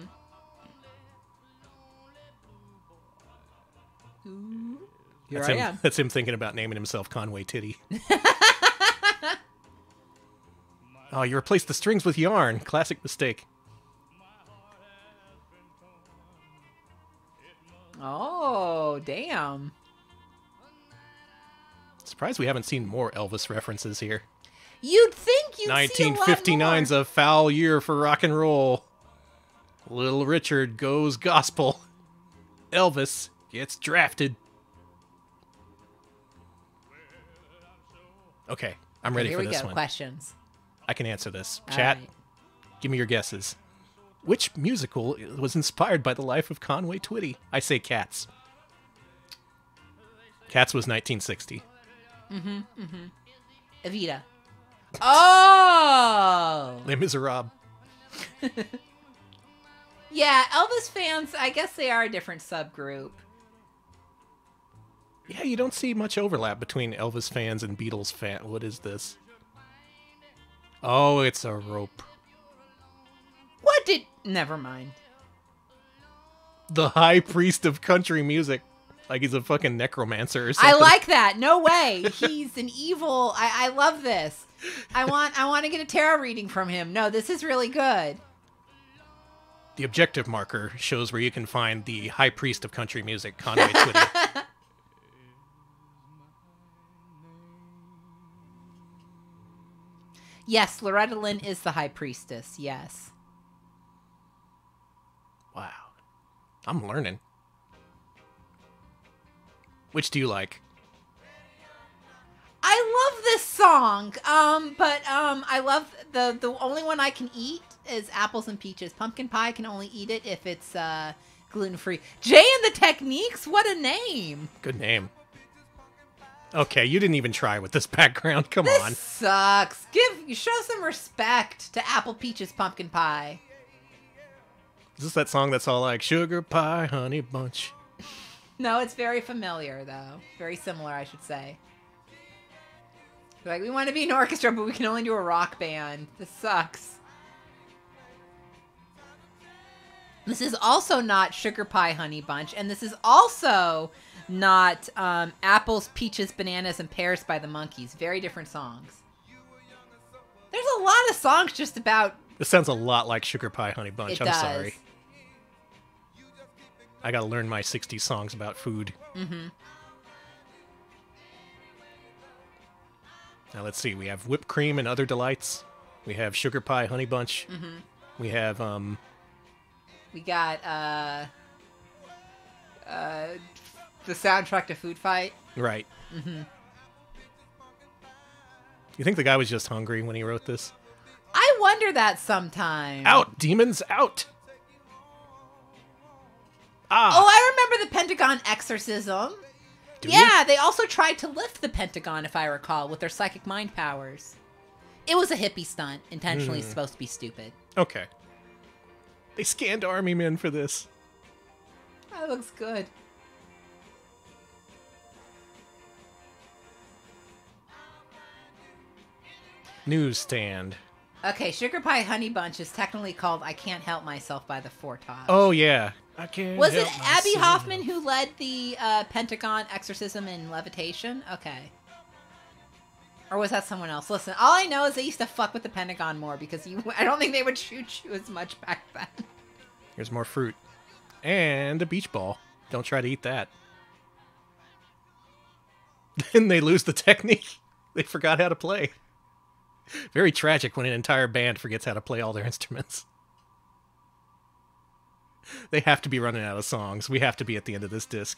Ooh. Here That's I him, am. That's him thinking about naming himself Conway Titty. Oh, you replaced the strings with yarn. Classic mistake. Oh, damn. Surprised we haven't seen more Elvis references here. You'd think you'd nineteen see fifty-nine's a lot more. a foul year for rock and roll. Little Richard goes gospel. Elvis gets drafted. Okay, I'm ready Here for we this go. one. Questions. I can answer this. All Chat, right. give me your guesses. Which musical was inspired by the life of Conway Twitty? I say Cats. Cats was nineteen sixty. Mm-hmm, mm-hmm. Evita. Oh! Les Miserables. Yeah, Elvis fans, I guess they are a different subgroup. Yeah, you don't see much overlap between Elvis fans and Beatles fans. What is this? Oh, it's a rope. What did... Never mind. The high priest of country music. Like he's a fucking necromancer or something. I like that. No way. He's an evil... I, I love this. I want I want to get a tarot reading from him. No, this is really good. The objective marker shows where you can find the high priest of country music, Conway Twitty. Yes, Loretta Lynn is the high priestess. Yes. Wow. I'm learning. Which do you like? I love this song, um, but um, I love the the only one I can eat is apples and peaches. Pumpkin pie, I can only eat it if it's uh, gluten free. Jay and the Techniques, what a name! Good name. Okay, you didn't even try with this background. Come this on. Sucks. Give show some respect to apple peaches pumpkin pie. Is this that song that's all like sugar pie, honey bunch? No, it's very familiar though. Very similar, I should say. Like, we want to be an orchestra, but we can only do a rock band. This sucks. This is also not Sugar Pie Honey Bunch, and this is also not um, Apples, Peaches, Bananas, and Pears by the Monkees. Very different songs. There's a lot of songs just about... This sounds a lot like Sugar Pie Honey Bunch. It I'm does. sorry. I gotta learn my sixties songs about food. Mm-hmm. Now let's see. We have whipped cream and other delights. We have Sugar Pie Honey Bunch. Mm-hmm. We have... um. We got uh, uh, the soundtrack to Food Fight. Right. Mm-hmm. You think the guy was just hungry when he wrote this? I wonder that sometimes. Out! Demons, out! Ah! Oh, I remember the Pentagon exorcism. Do yeah, you? they also tried to lift the Pentagon, if I recall, with their psychic mind powers. It was a hippie stunt, intentionally Hmm. supposed to be stupid. Okay. They scanned army men for this. That looks good. Newsstand. Okay, Sugar Pie Honey Bunch is technically called I Can't Help Myself by the Four Tops. Oh, yeah. I can't Was it help Abby myself. Hoffman who led the uh, Pentagon exorcism and levitation? Okay. Or was that someone else? Listen, all I know is they used to fuck with the Pentagon more because you, I don't think they would shoot you as much back then. Here's more fruit. And a beach ball. Don't try to eat that. Then they lose the technique. They forgot how to play. Very tragic when an entire band forgets how to play all their instruments. They have to be running out of songs. We have to be at the end of this disc.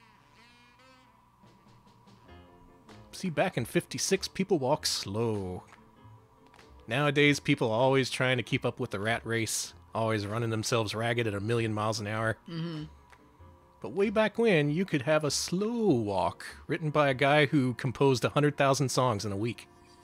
See, back in fifty-six, people walk slow. Nowadays, people are always trying to keep up with the rat race. Always running themselves ragged at a million miles an hour. Mm-hmm. But way back when, you could have a slow walk written by a guy who composed one hundred thousand songs in a week.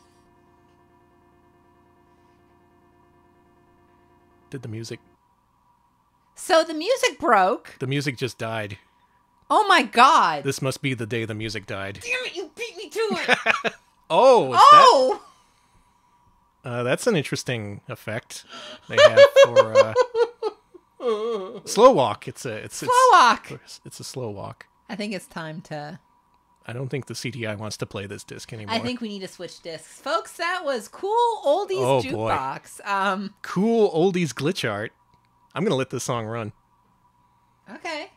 Did the music... So the music broke. The music just died. Oh my god. This must be the day the music died. Damn it, you beat me to it. Oh! Is Oh! That... Uh, that's an interesting effect they have for... Uh... Slow walk. It's a it's slow it's, walk. It's a slow walk. I think it's time to. I don't think the C D I wants to play this disc anymore. I think we need to switch discs, folks. That was Cool Oldies oh, Jukebox. Boy. Um, cool Oldies glitch art. I'm gonna let this song run. Okay.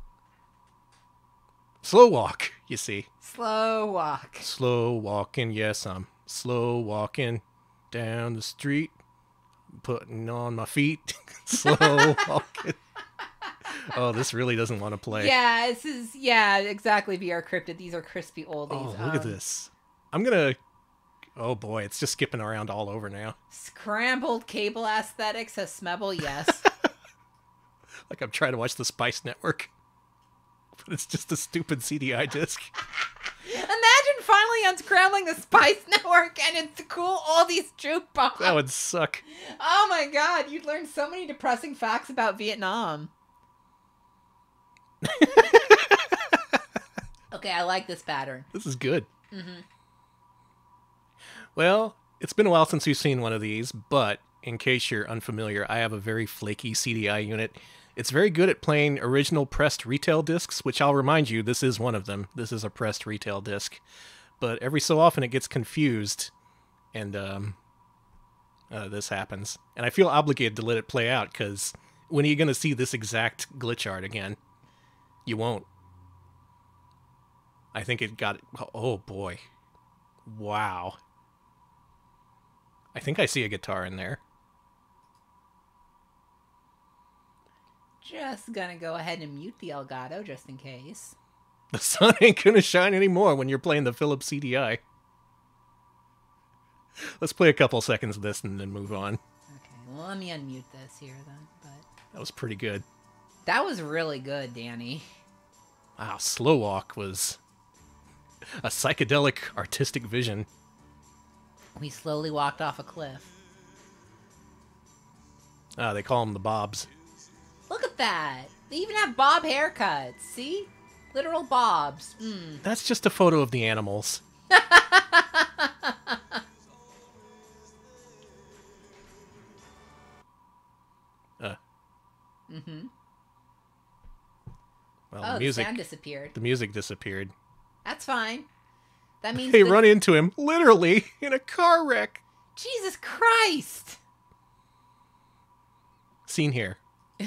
Slow walk. You see. Slow walk. Slow walking. Yes, I'm slow walking down the street. Putting on my feet, slow walking. Oh, this really doesn't want to play. Yeah, this is, yeah, exactly. V R Cryptid. These are crispy oldies. Oh, look um, at this. I'm gonna, oh boy, it's just skipping around all over now. Scrambled cable aesthetics, a smebble, yes. Like I'm trying to watch the Spice Network. But it's just a stupid C D I disc. Imagine finally unscrambling the Spice Network and it's the Cool Oldies Jukebox. That would suck. Oh my god, you'd learn so many depressing facts about Vietnam. Okay, I like this pattern. This is good. Mm-hmm. Well, it's been a while since we've seen one of these, but in case you're unfamiliar, I have a very flaky C D I unit. It's very good at playing original pressed retail discs, which I'll remind you, this is one of them. This is a pressed retail disc. But every so often it gets confused, and um, uh, this happens. And I feel obligated to let it play out, because when are you going to see this exact glitch art again? You won't. I think it got... Oh, boy. Wow. I think I see a guitar in there. Just gonna go ahead and mute the Elgato just in case. The sun ain't gonna shine anymore when you're playing the Philips C D I. Let's play a couple seconds of this and then move on. Okay, well, let me unmute this here then. But that was pretty good. That was really good, Danny. Wow, Slow Walk was a psychedelic artistic vision. We slowly walked off a cliff. Ah, they call them the Bobs. Look at that. They even have bob haircuts. See? Literal bobs. Mm. That's just a photo of the animals. uh. Mm-hmm. Well, oh, the music the sound disappeared. The music disappeared. That's fine. That means they the... run into him, literally, in a car wreck. Jesus Christ! Scene here.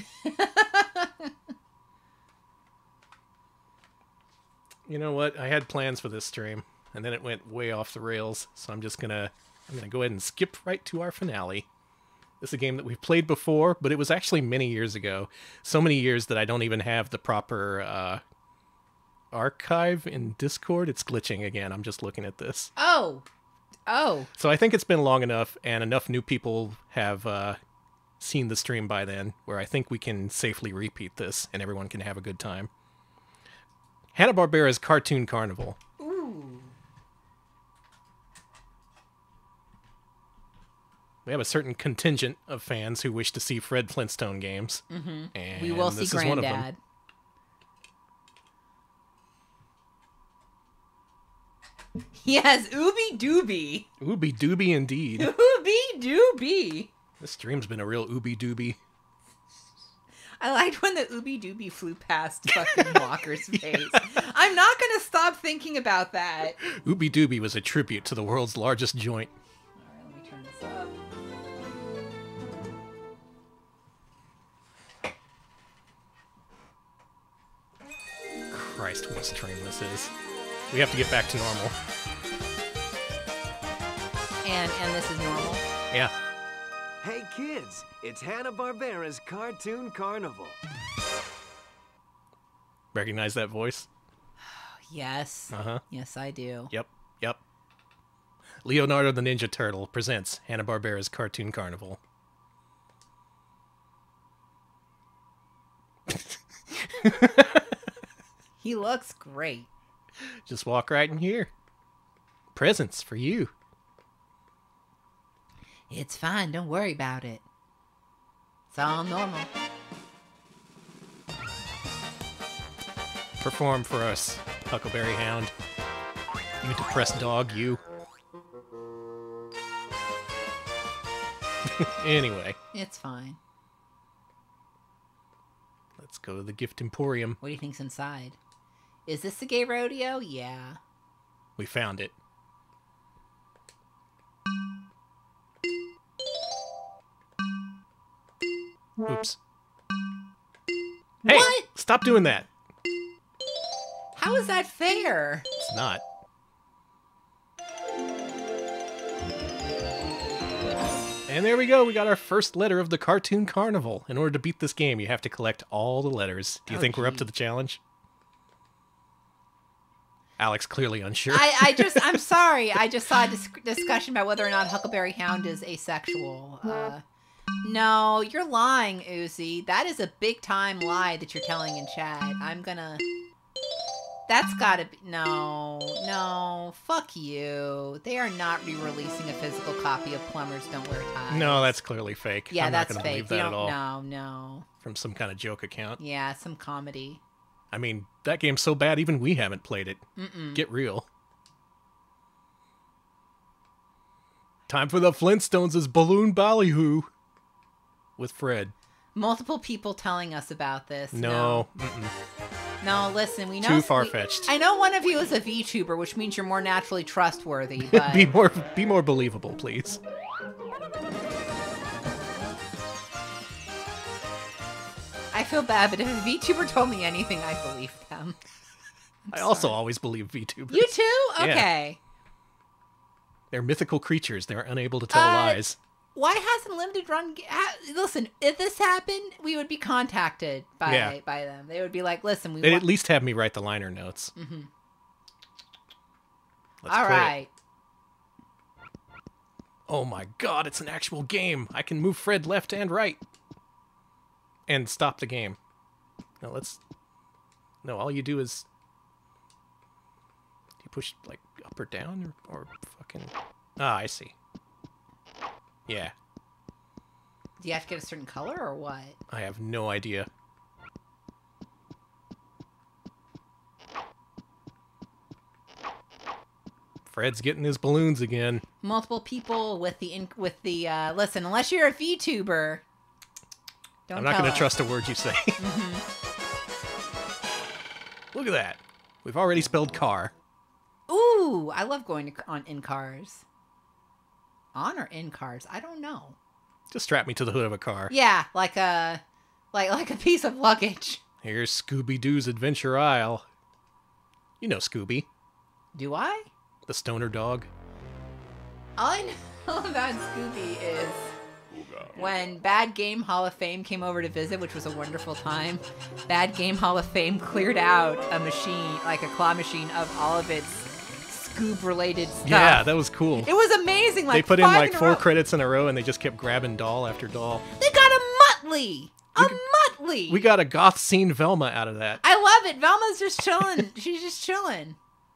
You know what? I had plans for this stream, and then it went way off the rails, so I'm just gonna I'm gonna go ahead and skip right to our finale. This is a game that we've played before, but it was actually many years ago. So many years that I don't even have the proper uh, archive in Discord. It's glitching again. I'm just looking at this. Oh! Oh! So I think it's been long enough, and enough new people have uh, seen the stream by then, where I think we can safely repeat this, and everyone can have a good time. Hanna-Barbera's Cartoon Carnival. Ooh. We have a certain contingent of fans who wish to see Fred Flintstone games. Mm-hmm. And we will this see is one of them. Granddad. Yes, ooby dooby. Ooby dooby indeed. Ooby dooby. This stream's been a real ooby dooby. I liked when the ooby dooby flew past fucking Walker's face. I'm not gonna stop thinking about that. Ooby dooby was a tribute to the world's largest joint. Alright, let me turn this up. Christ, what a stream this is. We have to get back to normal. And and this is normal? Yeah. Hey kids, it's Hanna-Barbera's Cartoon Carnival. Recognize that voice? Yes. Uh-huh. Yes, I do. Yep, yep. Leonardo the Ninja Turtle presents Hanna-Barbera's Cartoon Carnival. He looks great. Just walk right in here. Presents for you. It's fine. Don't worry about it. It's all normal. Perform for us, Huckleberry Hound. You depressed dog, you. Anyway. It's fine. Let's go to the gift emporium. What do you think's inside? Is this the gay rodeo? Yeah. We found it. Oops. Hey! What? Stop doing that! How is that fair? It's not. And there we go. We got our first letter of the Cartoon Carnival. In order to beat this game, you have to collect all the letters. Do you Oh, think we're up gee. to the challenge? Alex clearly unsure. I, I just, I'm sorry. I just saw a dis- discussion about whether or not Huckleberry Hound is asexual. Uh, no, you're lying, Uzi. That is a big time lie that you're telling in chat. I'm gonna... That's gotta be... No, no, fuck you. They are not re-releasing a physical copy of Plumbers Don't Wear Ties. No, that's clearly fake. Yeah, I'm that's not gonna fake. believe You that don't, at all. no, no. From some kind of joke account. Yeah, some comedy. I mean, that game's so bad even we haven't played it. Mm-mm. Get real. Time for the Flintstones' Balloon Ballyhoo with Fred. Multiple people telling us about this. No. No, Mm-mm. no listen, we know... Too far-fetched. we- I know one of you is a VTuber, which means you're more naturally trustworthy, but... be more be more believable, please. I feel bad, but if a VTuber told me anything, I believe them. I also always believe VTubers. You too? Yeah. Okay. They're mythical creatures. They're unable to tell Uh, lies. Why hasn't Limited Run... Ha- Listen, if this happened, we would be contacted by Yeah. by them. They would be like, listen, we They'd want... at least have me write the liner notes. Mm-hmm. Let's All play it. right. Oh my god, it's an actual game. I can move Fred left and right. And stop the game. No, let's... No, all you do is... Do you push, like, up or down? Or, or fucking... Ah, I see. Yeah. Do you have to get a certain color or what? I have no idea. Fred's getting his balloons again. Multiple people with the... In- with the uh, listen, unless you're a VTuber... Don't I'm not tell going us. to trust a word you say. Mm-hmm. Look at that. We've already spelled car. Ooh, I love going to, on in cars. On or in cars? I don't know. Just strap me to the hood of a car. Yeah, like a like like a piece of luggage. Here's Scooby-Doo's Adventure Isle. You know Scooby. Do I? The stoner dog. All I know about Scooby is when Bad Game Hall of Fame came over to visit, which was a wonderful time. Bad Game Hall of Fame cleared out a machine, like a claw machine, of all of its Scoob-related stuff. Yeah, that was cool. It was amazing. Like they put in five like in a four row. credits in a row, and they just kept grabbing doll after doll. They got a Muttley. A Muttley. We got a goth scene Velma out of that. I love it. Velma's just chilling. She's just chilling.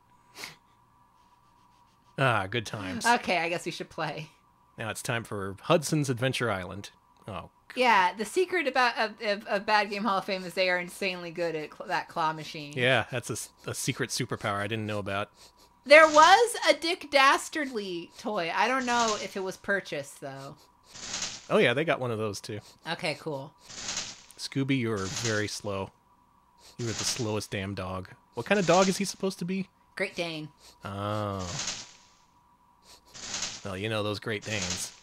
Ah, good times. Okay, I guess we should play. Now it's time for Hudson's Adventure Island. Oh, Yeah, the secret about of, of, of Bad Game Hall of Fame is they are insanely good at cl- that claw machine. yeah, that's a, a secret superpower I didn't know about. There was a Dick Dastardly toy. I don't know if it was purchased, though. Oh yeah, they got one of those too. Okay, cool. Scooby, you're very slow. You are the slowest damn dog. What kind of dog is he supposed to be? Great Dane. Oh. Well, you know those Great Danes.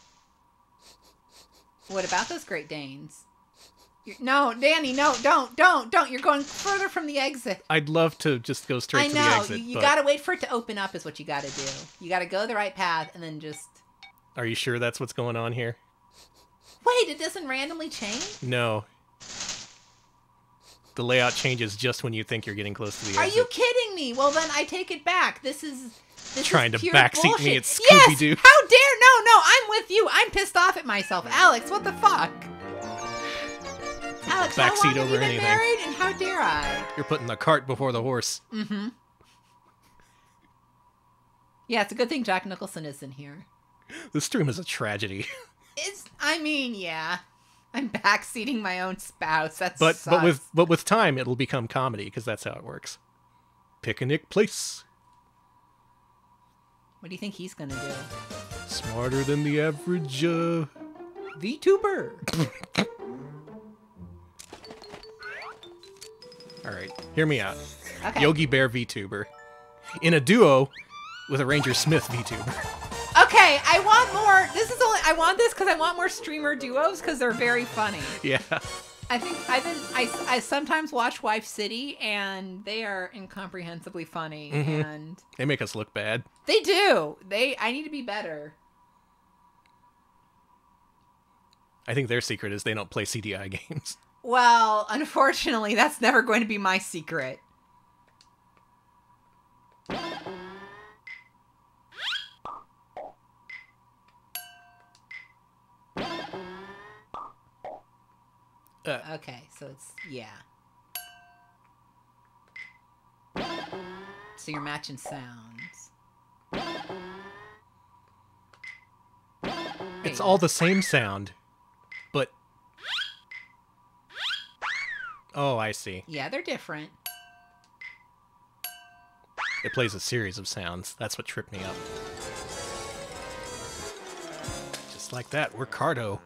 What about those Great Danes? You're, no, Danny, no, don't, don't, don't. You're going further from the exit. I'd love to just go straight I to know. the exit. you you but gotta wait for it to open up is what you gotta do. You gotta go the right path and then just... Are you sure that's what's going on here? Wait, it doesn't randomly change? No. The layout changes just when you think you're getting close to the Are exit. you kidding me? Well, then I take it back. This is... This Trying is to pure backseat me bullshit. at Scooby-Doo. Yes! How dare... No, no, I'm with you. I'm pissed off at myself. Alex, what the fuck? Alex, Alex, how long backseat have over you been anything. married, and how dare I? You're putting the cart before the horse. Mm-hmm. Yeah, it's a good thing Jack Nicholson isn't here. This stream is a tragedy. It's, I mean, yeah. I'm backseating my own spouse. That's But but with but with time, it'll become comedy because that's how it works. Picnic place. What do you think he's gonna do? Smarter than the average uh... VTuber. All right, hear me out. Okay. Yogi Bear VTuber in a duo with a Ranger Smith VTuber. Okay, I want more. This is only. I want this because I want more streamer duos because they're very funny. Yeah. I think I've been. I, I sometimes watch Wife City and they are incomprehensibly funny, Mm-hmm. and They make us look bad. they do. They. I need to be better. I think their secret is they don't play C D I games. Well, unfortunately, that's never going to be my secret. Uh, Okay, so it's yeah. So you're matching sounds. it's all the same sound, but oh, I see. Yeah, they're different. It plays a series of sounds. That's what tripped me up. Just like that, we're Cardo.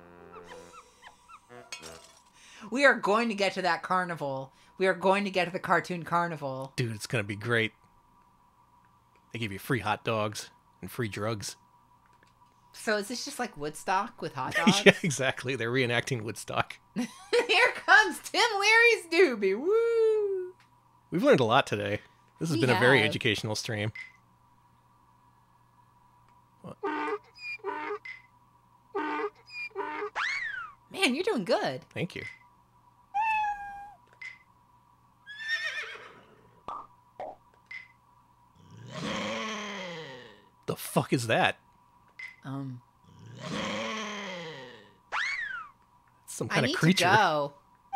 We are going to get to that carnival. We are going to get to the cartoon carnival. Dude, it's gonna be great. They give you free hot dogs and free drugs. So is this just like Woodstock with hot dogs? Yeah, exactly. They're reenacting Woodstock. Here comes Tim Leary's Doobie. Woo! We've learned a lot today. This has We been a very have. educational stream. What? Man, you're doing good. Thank you. The fuck is that? Um, Some I kind need of creature. to go.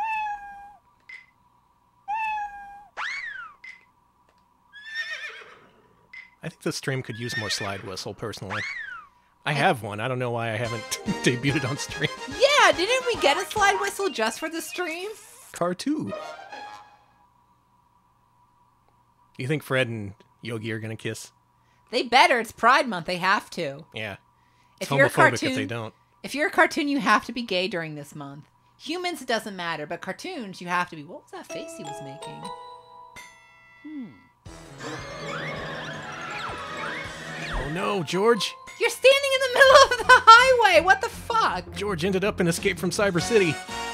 I think this stream could use more slide whistle, personally. I have one. I don't know why I haven't debuted it on stream. Yeah, didn't we get a slide whistle just for the stream? Car two. You think Fred and Yogi are gonna kiss? They better. It's Pride Month. They have to. Yeah. It's If you're a homophobic cartoon, if they don't. If you're a cartoon, you have to be gay during this month. Humans, it doesn't matter, but cartoons, you have to be. What was that face he was making? Hmm. Oh no, George! You're standing in the middle of the highway. What the fuck? George ended up in Escape from Cyber City.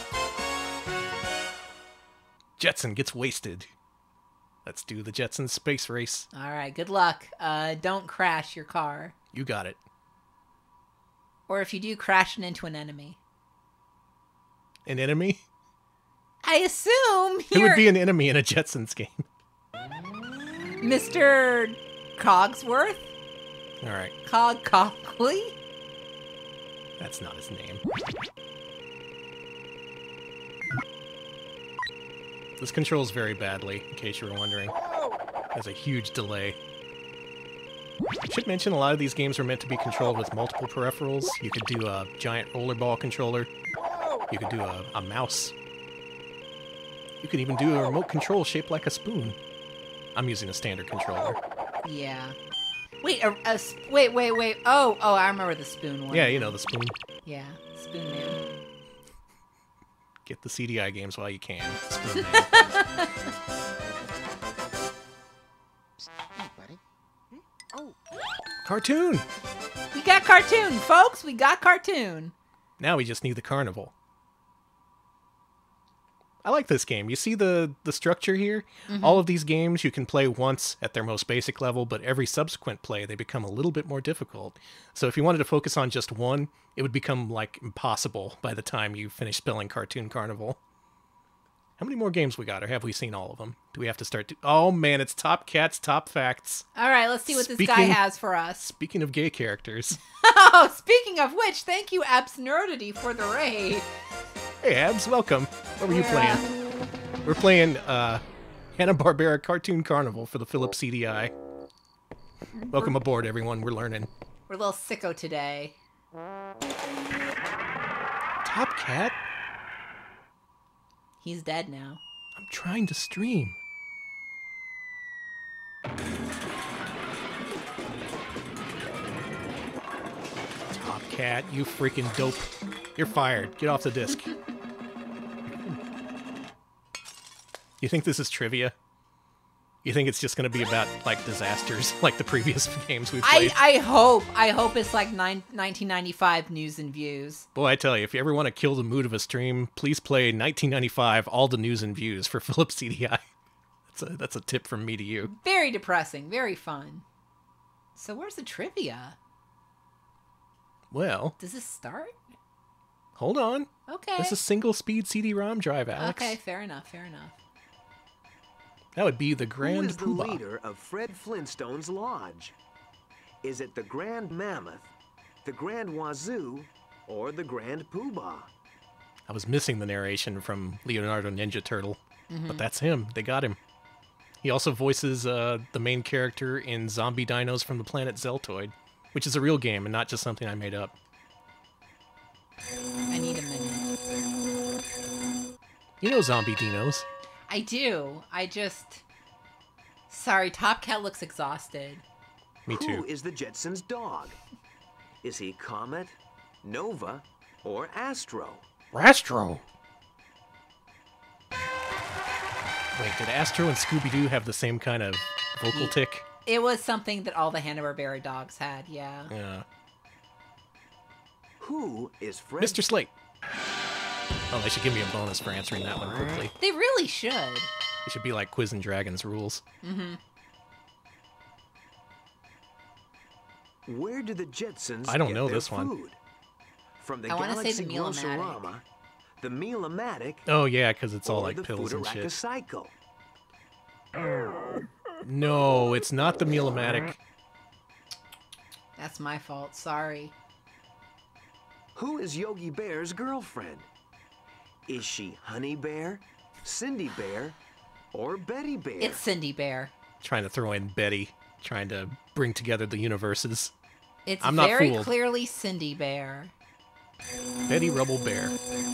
Jetson gets wasted. Let's do the Jetson space race. All right, good luck. Uh, don't crash your car. You got it. Or if you do, crash it into an enemy. An enemy? I assume Who you're would be an enemy in a Jetsons game? Mister Cogsworth? All right. Cog Cogley? That's not his name. This controls very badly, in case you were wondering. There's a huge delay. I should mention a lot of these games are meant to be controlled with multiple peripherals. You could do a giant rollerball controller. You could do a, a mouse. You could even do a remote control shaped like a spoon. I'm using a standard controller. Yeah. Wait, a, a sp- wait, wait, wait. Oh, oh, I remember the spoon one. Yeah, you know the spoon. Yeah, Spoon Man. Get the C D I games while you can. Spoon Man. Hey, buddy. Oh. Cartoon! We got cartoon, folks. We got cartoon. Now we just need the carnival. I like this game. You see the, the structure here? Mhm. All of these games you can play once at their most basic level, but every subsequent play they become a little bit more difficult. So if you wanted to focus on just one, it would become, like, impossible by the time you finish spelling Cartoon Carnival. How many more games we got, or have we seen all of them? Do we have to start to... Oh, man, it's Top Cats, Top Facts. All right, let's see what this guy Speaking- has for us. Speaking of gay characters. Oh, speaking of which, thank you, Absnurdity, for the raid. Hey, Abs, welcome. What were you playing? We're playing uh, Hanna-Barbera Cartoon Carnival for the Philips C D I. Welcome aboard, everyone. We're learning. We're a little sicko today. Top Cat? He's dead now. I'm trying to stream. Top Cat, you freaking dope. You're fired. Get off the disc. You think this is trivia? You think it's just going to be about, like, disasters, like the previous games we've played? I, I hope. I hope it's like nine, nineteen ninety-five news and views. Boy, I tell you, if you ever want to kill the mood of a stream, please play nineteen ninety-five All the News and Views for Philips C D I. That's a, that's a tip from me to you. Very depressing. Very fun. So where's the trivia? Well... Does this start? Hold on. Okay. This is a single-speed C D ROM drive, Alex. Okay, fair enough, fair enough. That would be the Grand Who is the Poobah. leader of Fred Flintstone's lodge? Is it the Grand Mammoth, the Grand Wazoo, or the Grand Poobah? I was missing the narration from Leonardo Ninja Turtle, Mhm. but that's him. They got him. He also voices uh, the main character in Zombie Dinos from the Planet Zeltoid, which is a real game and not just something I made up. I need a minute. You know Zombie Dinos. I do. I just... Sorry, Top Cat looks exhausted. Me too. Who is the Jetsons' dog? Is he Comet, Nova, or Astro? Rastro! Wait, did Astro and Scooby-Doo have the same kind of vocal Ye- tick? It was something that all the Hanna-Barbera dogs had, yeah. Yeah. Who is Fred? Mister Slate. Oh, they should give me a bonus for answering that one quickly. They really should. It should be like Quiz and Dragons rules. Mm-hmm. Where do the Jetsons I don't get know their this one. food? From the I wanna say Galaxy the Meal-O-Matic. Grocerama, the Meal-O-Matic, Oh, yeah, because it's all or like the pills and shit. Foodaraca-Cycle? No, it's not the Meal-O-Matic. That's my fault. Sorry. Who is Yogi Bear's girlfriend? Is she Honey Bear, Cindy Bear, or Betty Bear? It's Cindy Bear. Trying to throw in Betty, trying to bring together the universes. It's I'm not very fooled. clearly Cindy Bear. Betty Rubble Bear.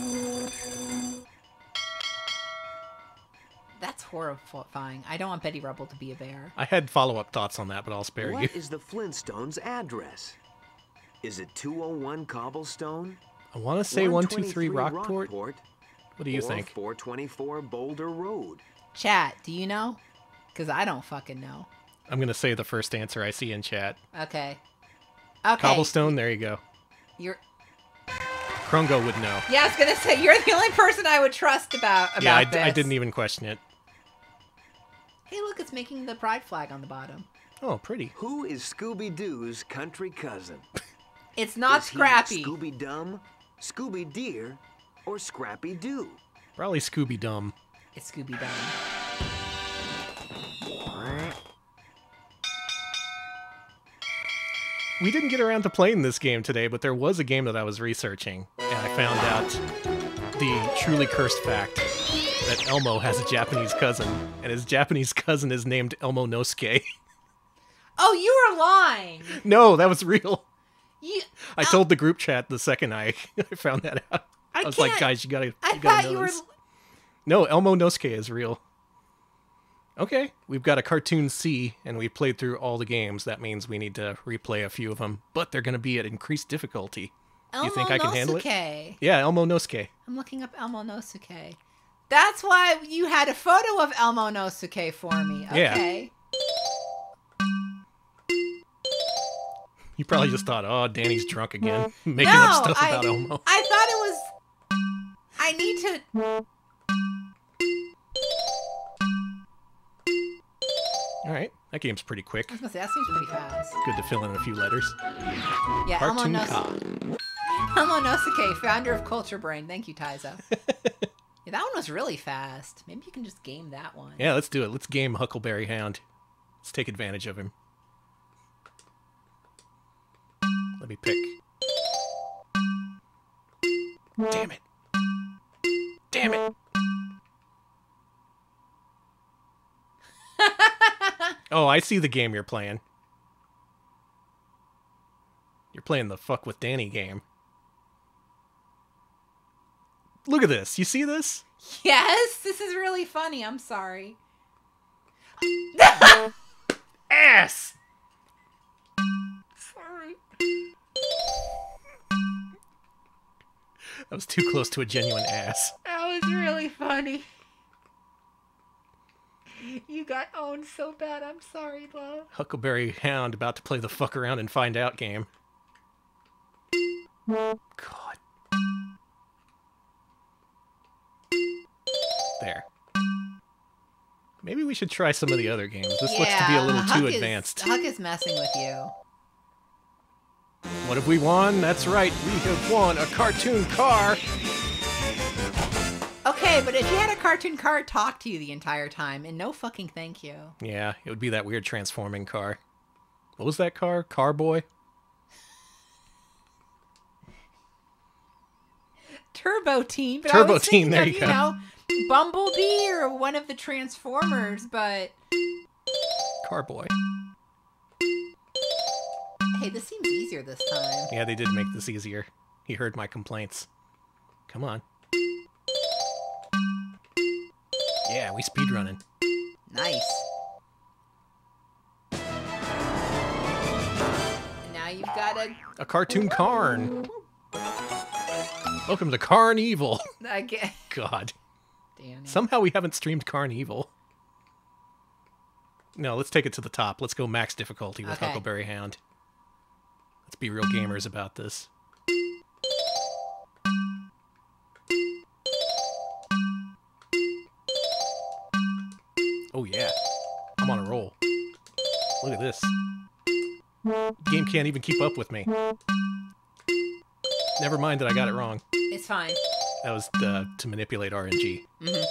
That's horrifying. I don't want Betty Rubble to be a bear. I had follow-up thoughts on that, but I'll spare you. What is the Flintstones' address? Is it two oh one Cobblestone? I want to say one two three one twenty-three Rockport. Rockport, What do you or think? four twenty-four Boulder Road. Chat, do you know? Because I don't fucking know. I'm going to say the first answer I see in chat. Okay. Okay. Cobblestone, there you go. You're... Krungo would know. Yeah, I was gonna say you're the only person I would trust about about yeah, I, this. I didn't even question it. Hey, look, it's making the pride flag on the bottom. Oh, pretty. Who is Scooby-Doo's country cousin? It's not Is he Scrappy. Scooby-Dum, Scooby-Deer, or Scrappy-Doo? Probably Scooby-Dum. It's Scooby-Dum. We didn't get around to playing this game today, but there was a game that I was researching, and I found out the truly cursed fact that Elmo has a Japanese cousin, and his Japanese cousin is named Elmo Nosuke. Oh, you were lying. No, that was real. You. I told the group chat the second I, I found that out. I, I was like, can't- guys, you gotta, you I gotta thought know you were. this. No, Elmo Nosuke is real. Okay, we've got a Cartoon C, and we've played through all the games. That means we need to replay a few of them, but they're going to be at increased difficulty. Elmo you think I can handle it? Nosuke. Yeah, Elmo Nosuke. I'm looking up Elmo Nosuke. That's why you had a photo of Elmo Nosuke for me. Yeah. Okay. You probably just thought, oh, Danny's drunk again, making no, up stuff I, about Elmo. I thought it was. I need to. All right, that game's pretty quick. I was gonna say that seems pretty fast. Good to fill in a few letters. Yeah, Cartoon Elmo, Ka. Nos- Elmo Nosuke, founder of Culture Brain. Thank you, Tyza. Yeah, that one was really fast. Maybe you can just game that one. Yeah, let's do it. Let's game Huckleberry Hound. Let's take advantage of him. Let me pick. Damn it. Damn it. Oh, I see the game you're playing. You're playing the fuck with Danny game. Look at this. You see this? Yes, this is really funny. I'm sorry. Ass! Sorry. That was too close to a genuine ass. That was really funny. You got owned so bad. I'm sorry, love. Huckleberry Hound about to play the fuck around and find out game. God. There. Maybe we should try some of the other games. This yeah, looks to be a little Huck too is, advanced. Huck is messing with you. What have we won? That's right, we have won a cartoon car. Okay, but if you had a cartoon car talk to you the entire time, and no fucking thank you. Yeah, it would be that weird transforming car. What was that car? Carboy? Turbo Teen. But Turbo I was Teen, there of, you you go. know, Bumblebee or one of the Transformers, but... Carboy. Hey, this seems easier this time. Yeah, they did make this easier. He heard my complaints. Come on. Yeah, we speedrunning. Nice. And now you've got a... A cartoon Carn. Welcome to Carnival. I get... God. Damn it. Somehow we haven't streamed Carnival. No, let's take it to the top. Let's go max difficulty with Okay. Huckleberry Hound. Let's be real gamers about this. Oh yeah. I'm on a roll. Look at this. Game can't even keep up with me. Never mind that I got it wrong. It's fine. That was uh, to manipulate R N G. Mm-hmm.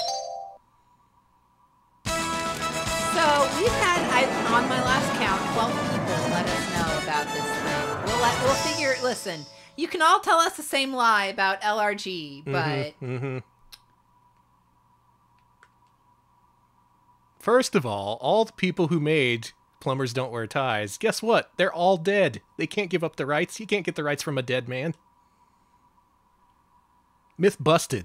So we've had, I, on my last count, twelve people let us know about this thing. We'll let, we'll figure. Listen, you can all tell us the same lie about L R G, but Mm-hmm, mm-hmm. First of all, all the people who made Plumbers Don't Wear Ties, guess what? They're all dead. They can't give up the rights. You can't get the rights from a dead man. Myth busted.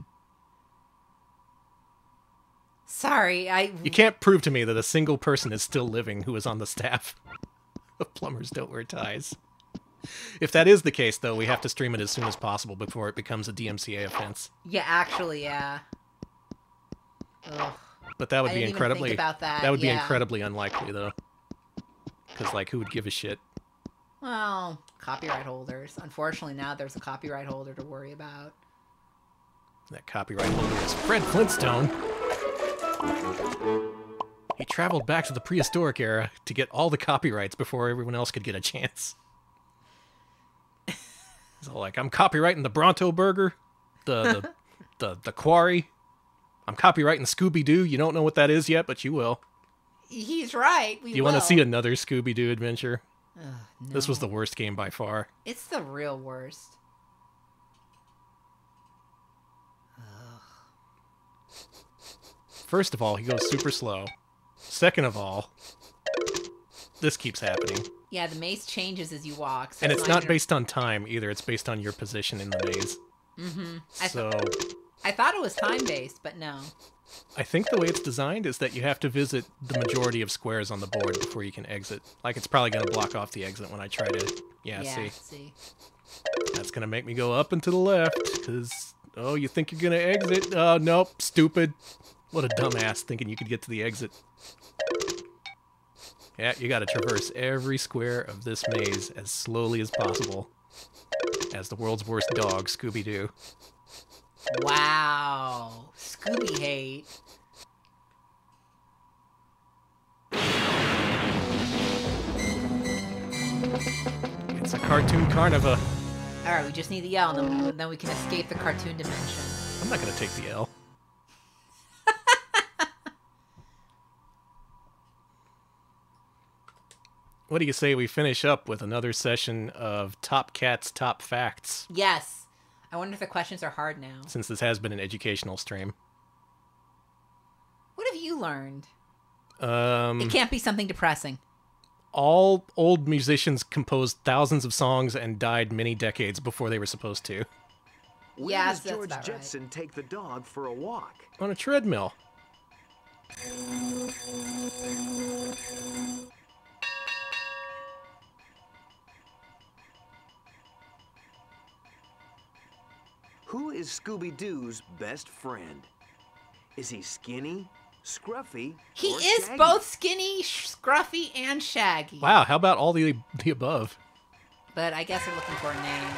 sorry, I. You can't prove to me that a single person is still living who is on the staff of Plumbers Don't Wear Ties. If that is the case, though, we have to stream it as soon as possible before it becomes a D M C A offense. Yeah, actually, yeah. Ugh. But that would I be didn't even incredibly think about that. that would be yeah. incredibly unlikely, though. Because, like, who would give a shit? Well, copyright holders. Unfortunately, now there's a copyright holder to worry about. That copyright holder is Fred Flintstone. He traveled back to the prehistoric era to get all the copyrights before everyone else could get a chance. He's all like, I'm copyrighting the Bronto Burger, the the, the, the Quarry. I'm copyrighting Scooby-Doo. You don't know what that is yet, but you will. He's right. We Do you will. want to see another Scooby-Doo adventure? Ugh, no. This was the worst game by far. It's the real worst. First of all, he goes super slow. Second of all, this keeps happening. Yeah, the maze changes as you walk. So And it's like not you're- based on time either. It's based on your position in the maze. Mm-hmm. I So I thought it was time-based, but no. I think the way it's designed is that you have to visit the majority of squares on the board before you can exit. Like, it's probably going to block off the exit when I try to... Yeah, Yeah, see? see. That's going to make me go up and to the left, because... Oh, you think you're going to exit? Oh, nope, stupid. What a dumbass, thinking you could get to the exit. Yeah, you got to traverse every square of this maze as slowly as possible. As the world's worst dog, Scooby-Doo. Wow. Scooby hate. It's a cartoon carnival. Alright, we just need the L, and then, then we can escape the cartoon dimension. I'm not going to take the L. What do you say we finish up with another session of Top Cats, Top Facts? Yes. I wonder if the questions are hard now. Since this has been an educational stream. What have you learned? Um, It can't be something depressing. All old musicians composed thousands of songs and died many decades before they were supposed to. Where Yes, does that's George about right. Jetson take the dog for a walk? On a treadmill. Who is Scooby-Doo's best friend? Is he skinny, scruffy, He or is shaggy? both skinny, scruffy, and shaggy. Wow, how about all the the above? But I guess they're looking for a name.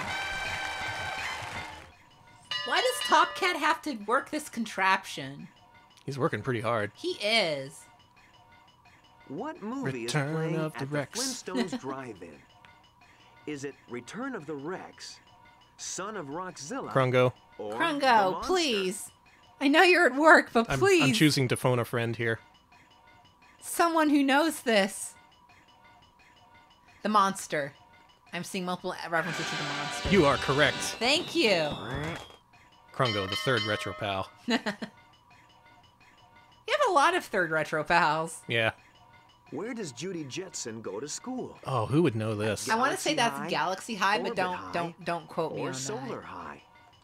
Why does Top Cat have to work this contraption? He's working pretty hard. He is. What movie Return is playing of the at Rex. the Flintstones Drive-In? Is it Return of the Rex, Son of Rockzilla, Krungo. or The Krungo, Monster? please. I know you're at work, but I'm, please. I'm choosing to phone a friend here. Someone who knows this. The monster. I'm seeing multiple references to the monster. You are correct. Thank you. Krungo, the third retro pal. You have a lot of third retro pals. Yeah. Where does Judy Jetson go to school? Oh, who would know this? I want to say that's High, Galaxy High, but Orbit don't High, don't don't quote me or on Solar that. High?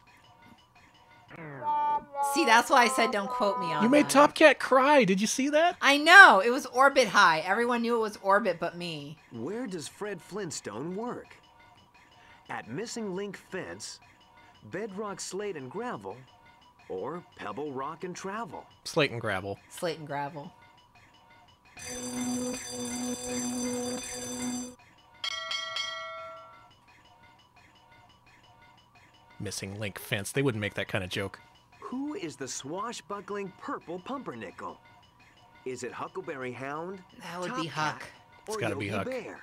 See, that's why I said don't quote me on You made that. Top Cat cry. Did you see that? I know. It was Orbit High. Everyone knew it was Orbit but me. Where does Fred Flintstone work? At Missing Link Fence, Bedrock Slate and Gravel, or Pebble Rock and Travel? Slate and gravel. Slate and gravel. Missing link fence. They wouldn't make that kind of joke. Who is the swashbuckling purple pumpernickel? Is it Huckleberry Hound? That would Top be Huck. Cat, It's or gotta be Yogi Huck. Bear?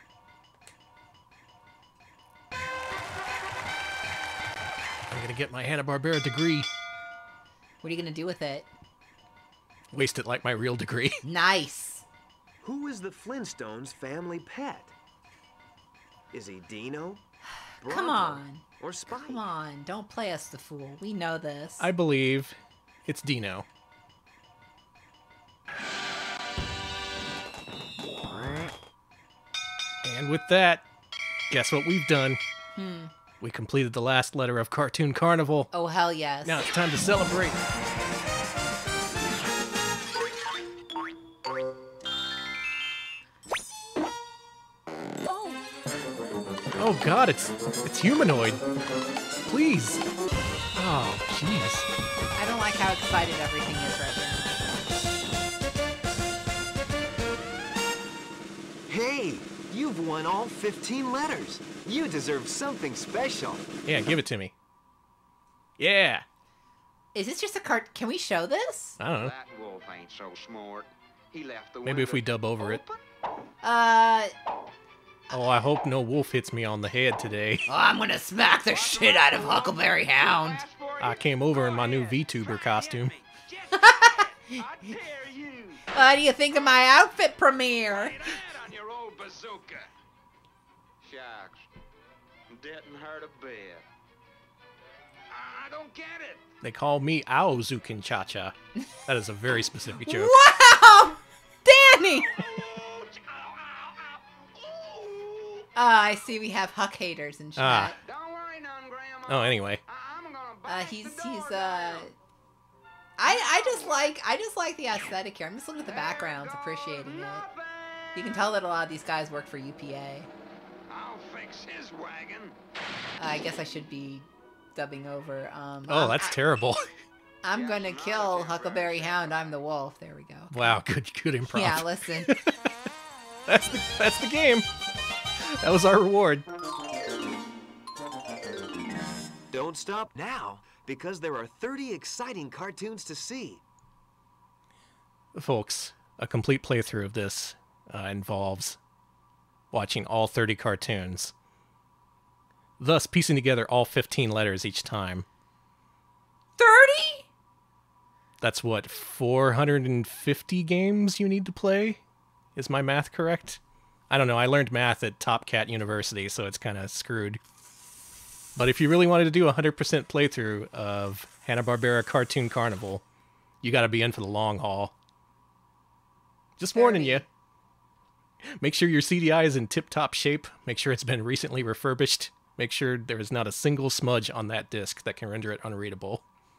I'm gonna get my Hanna-Barbera degree. What are you going to do with it? Waste it like my real degree. Nice. Who is the Flintstones' family pet? Is he Dino, Come Bronco, on. or Spike? Come on. Don't play us the fool. We know this. I believe it's Dino. And with that, guess what we've done? Hmm. We completed the last letter of Cartoon Carnival. Oh, hell yes. Now it's time to celebrate. Oh. Oh god, it's it's humanoid. Please. Oh, jeez. I don't like how excited everything is right now. Hey, you've won all fifteen letters. You deserve something special. Yeah, give it to me. Yeah. Is this just a cart? Can we show this? I don't know. That wolf ain't so smart. He left the Maybe if we dub over it. Uh. Oh, I hope no wolf hits me on the head today. Oh, I'm gonna smack the shit out of Huckleberry Hound. I came over in my new VTuber costume. What do you think of my outfit premiere? your old bazooka. Shucks. Didn't hurt a bit. I don't get it. They call me Aozukin Cha-Cha. That is a very specific joke. Wow! Danny! Ah, I see we have Huck haters in chat. Ah. Oh, anyway. Uh, he's, he's, uh... I, I just like, I just like the aesthetic here. I'm just looking at the backgrounds, appreciating it. You can tell that a lot of these guys work for U P A. I'll fix his wagon. Uh, I guess I should be dubbing over. Um, Oh, I'm- that's I- terrible. I'm gonna kill Huckleberry Hound. I'm the wolf. There we go. Wow, good good improv. Yeah, listen. That's the that's the game. That was our reward. Don't stop now, because there are thirty exciting cartoons to see. Folks, a complete playthrough of this uh, involves watching all thirty cartoons, thus piecing together all fifteen letters each time. thirty? That's what, four hundred fifty games you need to play? Is my math correct? I don't know. I learned math at Top Cat University, so it's kind of screwed. But if you really wanted to do a one hundred percent playthrough of Hanna-Barbera Cartoon Carnival, you got to be in for the long haul. Just warning you. Make sure your C D I is in tip-top shape. Make sure it's been recently refurbished. Make sure there is not a single smudge on that disc that can render it unreadable.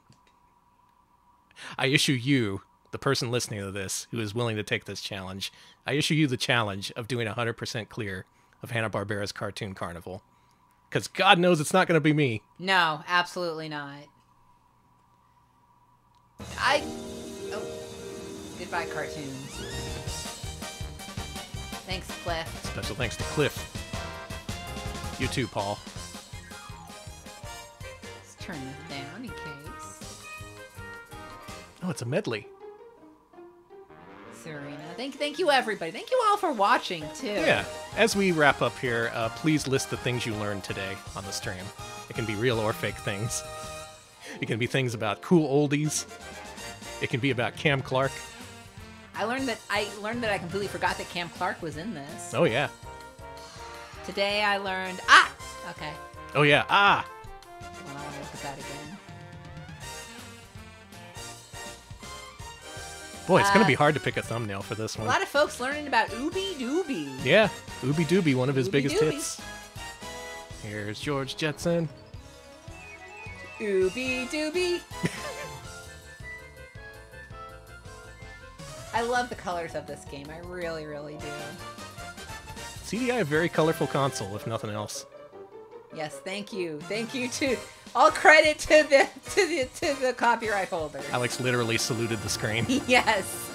I issue you, the person listening to this, who is willing to take this challenge, I issue you the challenge of doing one hundred percent clear of Hanna-Barbera's Cartoon Carnival. Because God knows it's not going to be me. No, absolutely not. I... Oh. Goodbye, cartoons. Thanks, Cliff. Special thanks to Cliff. You too, Paul. Let's turn this down in case. Oh, it's a medley. Serena. Thank, thank you, everybody. Thank you all for watching, too. Yeah. As we wrap up here, uh, please list the things you learned today on the stream. It can be real or fake things. It can be things about cool oldies. It can be about Cam Clark. I learned that I learned that I completely forgot that Cam Clark was in this. Oh, yeah. Today I learned... Ah! Okay. Oh, yeah. Ah! Well, I'll look at that again. Boy, it's uh, going to be Uh, hard to pick a thumbnail for this A one. lot of folks learning about Ooby Dooby. Yeah. Ooby Dooby, one of his Ooby biggest Dooby. hits. Here's George Jetson. Ooby Dooby. I love the colors of this game. I really, really do. C D I, a very colorful console, if nothing else. Yes, thank you. Thank you to all credit to the to the to the copyright holder. Alex literally saluted the screen. Yes.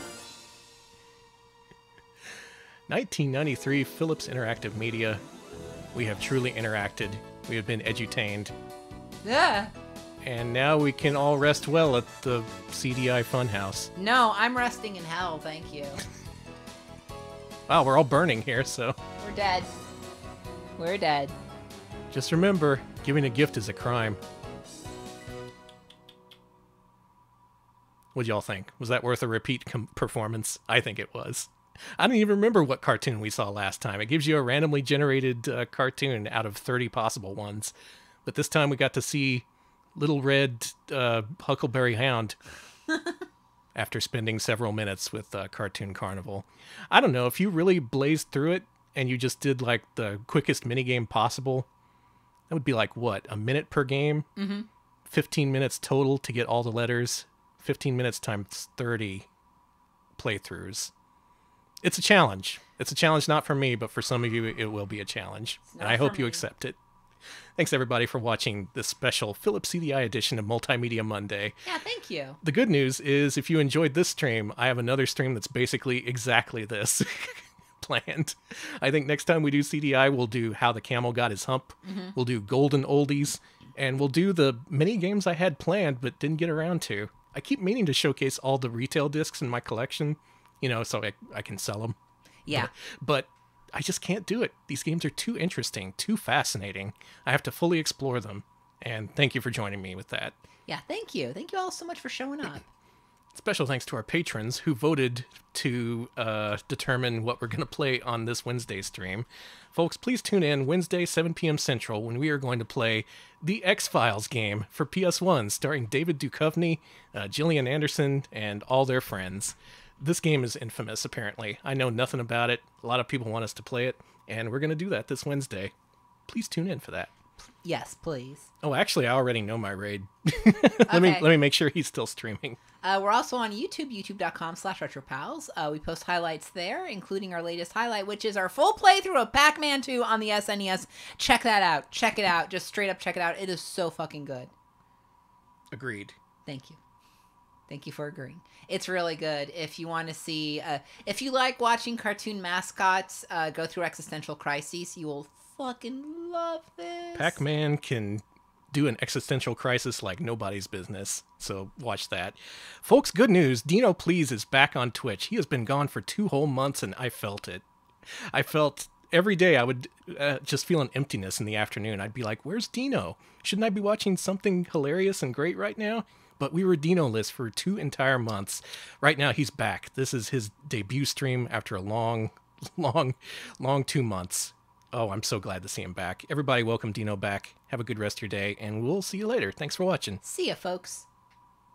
nineteen ninety-three, Philips Interactive Media. We have truly interacted. We have been edutained. Yeah. And now we can all rest well at the C D I Funhouse. No, I'm resting in hell, thank you. Wow, we're all burning here, so... We're dead. We're dead. Just remember, giving a gift is a crime. What'd y'all think? Was that worth a repeat com- performance? I think it was. I don't even remember what cartoon we saw last time. It gives you a randomly generated uh, cartoon out of thirty possible ones. But this time we got to see Little Red uh, Huckleberry Hound after spending several minutes with uh, Cartoon Carnival. I don't know, if you really blazed through it and you just did like the quickest minigame possible, that would be like, what, a minute per game? Mm-hmm. fifteen minutes total to get all the letters. fifteen minutes times thirty playthroughs. It's a challenge. It's a challenge not for me, but for some of you it will be a challenge. And I hope you accept it. Thanks, everybody, for watching this special Philips C D I edition of Multimedia Monday. Yeah, thank you. The good news is, if you enjoyed this stream, I have another stream that's basically exactly this planned. I think next time we do C D I, we'll do How the Camel Got His Hump. Mm-hmm. We'll do Golden Oldies. And we'll do the mini games I had planned but didn't get around to. I keep meaning to showcase all the retail discs in my collection, you know, so I, I can sell them. Yeah. But, but I just can't do it. These games are too interesting, too fascinating. I have to fully explore them. And thank you for joining me with that. Yeah, thank you. Thank you all so much for showing up. Special thanks to our patrons who voted to uh, determine what we're going to play on this Wednesday stream. Folks, please tune in Wednesday, seven p.m. Central, when we are going to play the X-Files game for P S one, starring David Duchovny, uh, Gillian Anderson, and all their friends. This game is infamous, apparently. I know nothing about it. A lot of people want us to play it, and we're going to do that this Wednesday. Please tune in for that. Yes, please. Oh, actually, I already know my raid. let Okay. me let me make sure he's still streaming. Uh, we're also on YouTube, youtube.com slash retropals. Uh, we post highlights there, including our latest highlight, which is our full playthrough of Pac-Man two on the S N E S. Check that out. Check it out. Just straight up check it out. It is so fucking good. Agreed. Thank you. Thank you for agreeing. It's really good. If you want to see, uh, if you like watching cartoon mascots uh, go through existential crises, you will fucking love this. Pac-Man can do an existential crisis like nobody's business, so watch that. Folks, good news. Dino Please is back on Twitch. He has been gone for two whole months, and I felt it. I felt every day I would uh, just feel an emptiness in the afternoon. I'd be like, where's Dino? Shouldn't I be watching something hilarious and great right now? But we were Dino-less for two entire months. Right now, he's back. This is his debut stream after a long, long, long two months. Oh, I'm so glad to see him back. Everybody, welcome Dino back. Have a good rest of your day, and we'll see you later. Thanks for watching. See ya, folks.